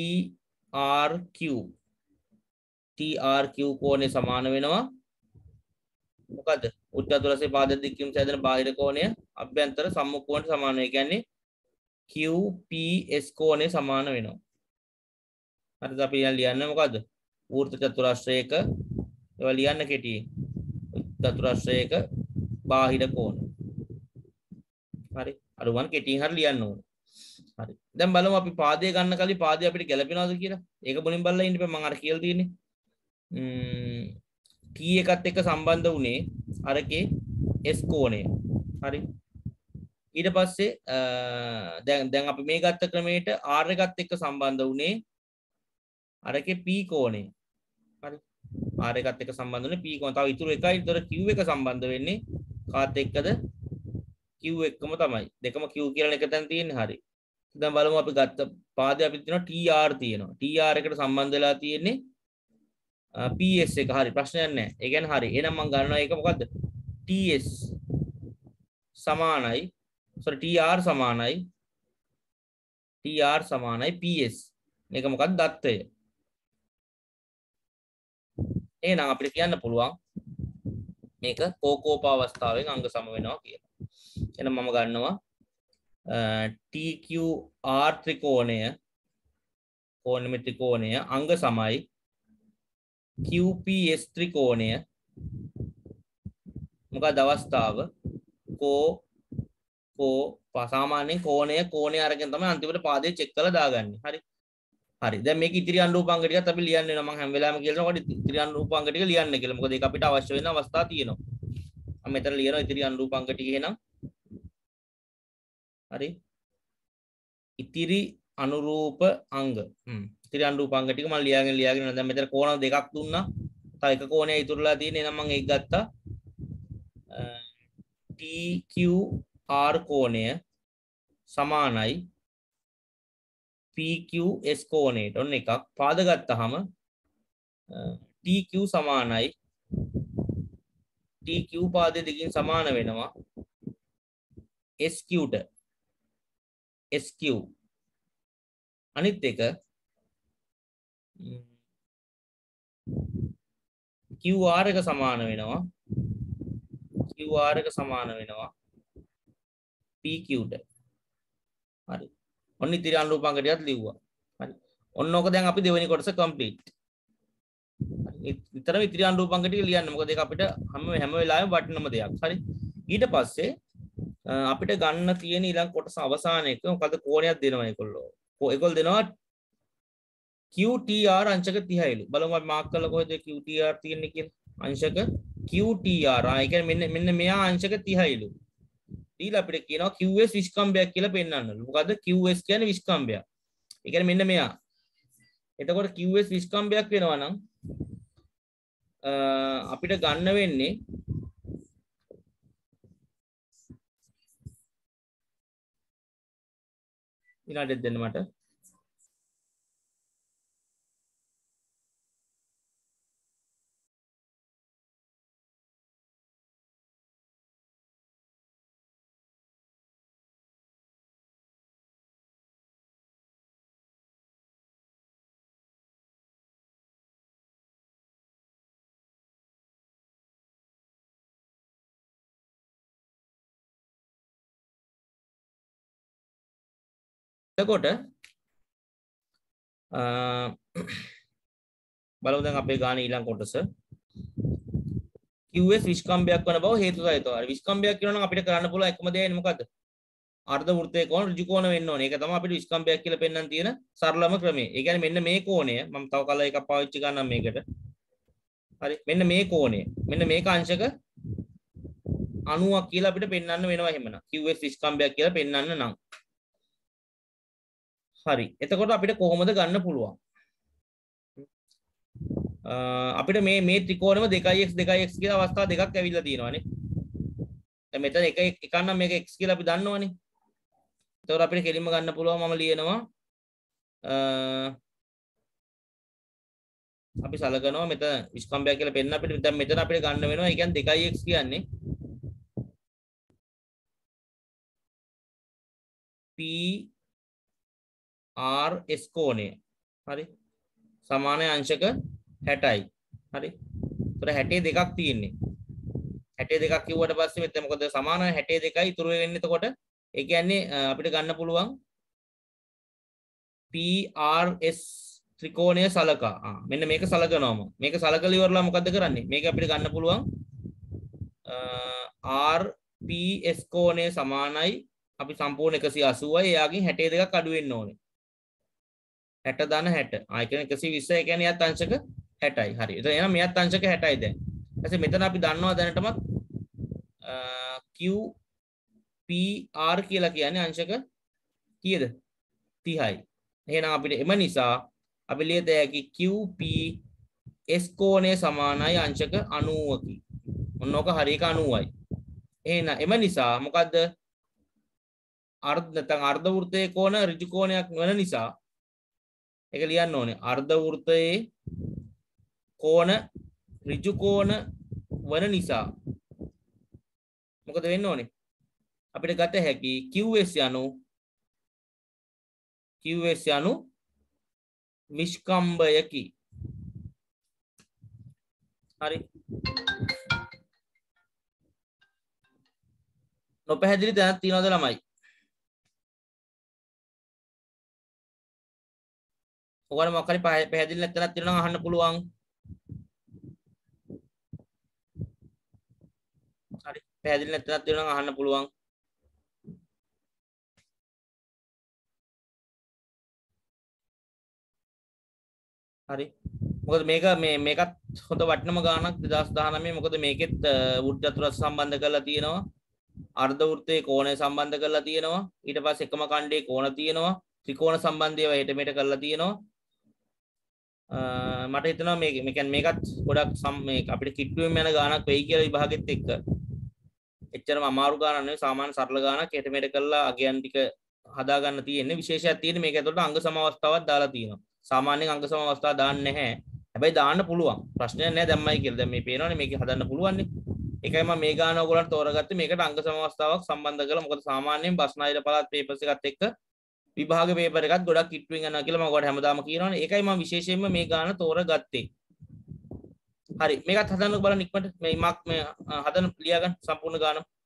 TRQ කෝණය සමාන වෙනවා. මොකද උච්චතුරස්‍රේ පාදයක් දික් කිරීම සෑදෙන බාහිර කෝණය අභ්‍යන්තර සම්මුඛ කෝණයට සමාන වෙනවා. ඒ කියන්නේ QPS කෝණය සමාන වෙනවා. හරිද? අපි ලියන්නේ මොකද්ද? වෘත්ත චතුරස්‍රයක ඒවා ලියන්න කෙටියෙන්. චතුරස්‍රයක බාහිර කෝණ. හරි. අරුවන් කෙටියෙන් හරි ලියන්න ඕනේ. හරි. දැන් බලමු අපි පාදය ගන්න කලින් පාදය අපිට ගැලපෙනවද කියලා. ඒක මුලින් බලලා ඉන්න බෑ මම අර කියලා තියෙන්නේ. T එකත් එක්ක සම්බන්ධ වුණේ අරකේ S කෝණය. හරි. ඊට පස්සේ දැන් අපි මේ ගත්ත ක්‍රමයට R එකත් එක්ක සම්බන්ධ වුණේ අරකේ P කෝණය. හරි R එකත් එක්ක සම්බන්ධ වෙන්නේ P කොන. තව ඉතුරු එකයි. ඒතර Q එක සම්බන්ධ වෙන්නේ කාත් එක්කද? Q එක්කම තමයි. දෙකම Q කියලා එක තැන තියෙන්නේ. හරි. දැන් බලමු අපි ගත්ත පාදේ අපි තියෙනවා TR තියෙනවා. TR එකට සම්බන්ධ වෙලා තියෙන්නේ PS එක. හරි ප්‍රශ්නයක් නැහැ. ඒ කියන්නේ හරි. එහෙනම් මම ගන්නවා ඒක මොකද්ද? TS සමානයි TR සමානයි PS. මේක මොකක්ද? දත්තය. එහෙනම් අපිට කියන්න පුළුවන් මේක කෝකෝප අවස්ථාවෙන් අංග සම වෙනවා කියලා. එහෙනම් මම ගන්නවා TQR ත්‍රිකෝණය කෝණමිති ත්‍රිකෝණය අංග සමයි QPS ත්‍රිකෝණය මොකක්ද අවස්ථාව සාමාන්‍යයෙන් කෝණය අරගෙන තමයි අන්තිමට පාදේ චෙක් කරලා දාගන්නේ. හරි. දැන් මේක ඉතිරි අනුරූපාංග ටිකත් අපි ලියන්න වෙනවා. මම හැම වෙලාවෙම කියනවා ඉතිරි අනුරූපාංග ටික ලියන්න කියලා. මොකද ඒක අපිට අවශ්‍ය වෙන අවස්ථා තියෙනවා. මම මෙතන ලියනවා ඉතිරි අනුරූපාංග ටික එහෙනම්. හරි. ඉතිරි අනුරූප අංග. ඉතිරි අනුරූපාංග ටික මම ලියාගෙන දැන් මෙතන කෝණ දෙකක් දුන්නා. තව එක කෝණයක් ඉතුරුලා තියෙනවා. එහෙනම් මම ඒක ගත්තා. TQR කෝණය සමානයි PQS කෝණයට. ඔන්න එකක් පාද ගත්තාම TQ සමානයි TQ පාදයේ දෙකින් සමාන වෙනවා SQට. SQ අනිත් එක QR එක සමාන වෙනවා PQට. හරි. ඔන්න ඉතිරි අනුරූපාංග ටිකත් ලිව්වා. හරි. ඔන්න ඕක දැන් අපි දෙවෙනි කොටස කම්ප්ලීට්. හරි. විතරම ඉතිරි අනුරූපාංග ටික ලියන්න. මොකද ඒක අපිට හැම වෙලාවෙම වටිනම දෙයක්. හරි. ඊට පස්සේ අපිට ගන්න තියෙන ඊළඟ කොටස අවසාන එක මොකද කෝණයක් දෙනවා ඒගොල්ලෝ. ඒගොල්ලෝ දෙනවා QTR අංශක 30යිලු. බලමු අපි මාක් කරලා කොහෙද QTR තියෙන්නේ කියලා. අංශක QTR. ඒ කියන්නේ මෙන්න මෙයා අංශක 30යිලු. ඊළඟ අපිට කියනවා QS විස්කම්භයක් කියලා පෙන්නන්නලු. මොකද්ද QS කියන්නේ විස්කම්භයක්. ඒ කියන්නේ මෙන්න මෙයා. එතකොට QS විස්කම්භයක් වෙනවා නම් අපිට ගන්න වෙන්නේ විනාඩියක් දෙන්න මට. එතකොට බලමු දැන් අපේ ගාන ඊළඟ කොටස QS විස්කම්භයක් වන බව හේතු සහිතව. හරි විස්කම්භයක් කියනවා නම් අපිට කරන්න පුළුවන් එකම දේ මොකද්ද? අර්ධ වෘත්තයේ කෝණ ඍජු කෝණ වෙන්න ඕනේ. ඒක තමයි අපිට විස්කම්භයක් කියලා පෙන්වන්න තියෙන සරලම ක්‍රමය. ඒ කියන්නේ මෙන්න මේ කෝණය මම තව කලර් එකක් පාවිච්චි කරනම් මේකට. හරි මෙන්න මේ කෝණය. මෙන්න මේක අංශක 90ක් කියලා අපිට පෙන්වන්න වෙනවා එහෙමනම්. QS විස්කම්භයක් කියලා පෙන්වන්න නම්. හරි එතකොට අපිට කොහොමද ගන්න පුළුවන් අපිට මේ ත්‍රිකෝණෙම 2x 2x කියලා අවස්ථා දෙකක් ඇවිල්ලා තියෙනවානේ දැන් මෙතන එකක් නම් මේක x කියලා අපි දන්නවනේ එතකොට අපිට කෙලින්ම ගන්න පුළුවන් මම ලියනවා අපි සලකනවා මෙතන විස්කම්භයක් කියලා පෙන්න අපිට දැන් මෙතන අපිට ගන්න වෙනවා ඒ කියන්නේ 2x කියන්නේ PRS කෝණය හරි සමාන අංශක 60යි හරි ඒතර 60 දෙකක් තියෙන්නේ 60 දෙකක් කිව්වට පස්සේ මෙතන මොකද සමාන 62යි ඉතුරු වෙන්නේ එතකොට ඒ කියන්නේ අපිට ගන්න පුළුවන් PRS ත්‍රිකෝණය සලකා මෙන්න මේක සලකනවාම මේක සලකලා ඉවරලා මොකද්ද කරන්නේ මේක අපිට ගන්න පුළුවන් RPS කෝණය සමානයි අපි සම්පූර්ණ 180යි එයාගෙන් 62ක් අඩු වෙන්න ඕනේ 60 දාන 60 ආ ඒ කියන්නේ 120 ඒ කියන්නේ යත් අංශක 60යි හරි එතන එහෙනම් මෙයත් අංශක 60යි දැන් ඊපස්සේ මෙතන අපි දන්නවා දැනටමත් QPR කියලා කියන්නේ අංශක කීයද 30යි එහෙනම් අපිට එම නිසා අපි ලියත හැකි QP S කෝණය සමානයි අංශක 90කි. මොනෝක හරි එක 90යි. එහෙනම් එම නිසා මොකද්ද? නැත්නම් අර්ධ වෘත්තයේ කෝණ ඍජු කෝණයක් වෙන නිසා ඒක ලියන්න ඕනේ. අර්ධ වෘත්තයේ කෝණ ඍජු කෝණ වන නිසා මොකද වෙන්න ඕනේ? අපිට ගත හැකි QS යනු විස්කම්භයකි. හරි. නොපැහැදිලි තැනක් තියනවද ළමයි? ඔයාලා මොකක් හරි පැහැදිලි නැත්නම් තියෙනවා නම් අහන්න පුළුවන්. හරි. පැහැදිලි නැත්නම් තියෙනවා නම් අහන්න පුළුවන්. හරි. මොකද මේකත් හොඳ වටිනම ගාණක් 2019 මොකද මේකෙත් වෘත්ත චතුරස්‍ර සම්බන්ධ කරලා තියෙනවා. අර්ධ වෘත්තයේ කෝණය සම්බන්ධ කරලා තියෙනවා. ඊට පස්සේ එකම ඛණ්ඩයේ කෝණ තියෙනවා. ත්‍රිකෝණ සම්බන්ධයව හෙට මෙහෙට කරලා තියෙනවා. මට හිතෙනවා මේ කියන්නේ මේකත් ගොඩක් මේ අපිට කිට්ටුවෙන් යන ගාණක් වෙයි කියලා විභාගෙත් එක්ක. එච්චරම අමාරු ගාණක් නෙවෙයි සාමාන්‍ය සරල ගාණක් හෙට මෙහෙට කරලා අගයන් ටික හදා ගන්න තියෙන්නේ. විශේෂයක් තියෙන්නේ මේක ඇතුළට අංග සම අවස්ථාවක් දාලා තියෙනවා. සාමාන්‍යයෙන් අංග සම අවස්ථාව දාන්නේ නැහැ. හැබැයි දාන්න පුළුවන්. ප්‍රශ්නයක් නැහැ දැම්මයි කියලා. දැන් මේ පේනවනේ මේක හදන්න පුළුවන් නේ. ඒකයි මම මේ ගාන ඔයගොල්ලන්ට තෝරගත්තේ මේකට අංග සම අවස්ථාවක් සම්බන්ධ කරලා. මොකද සාමාන්‍යයෙන් බස්නාහිර පළාත් පේපර්ස් එකත් එක්ක විභාග පේපර් එකත් ගොඩක් කිට්ටුවෙන් යනවා කියලා මම ඔයාලට හැමදාම කියනවනේ. ඒකයි මම විශේෂයෙන්ම මේ ගාන තෝරගත්තේ. හරි මේකත් හදන්න බලන්න ඉක්මනට මේ හදන්න ලියා ගන්න සම්පූර්ණ ගාන.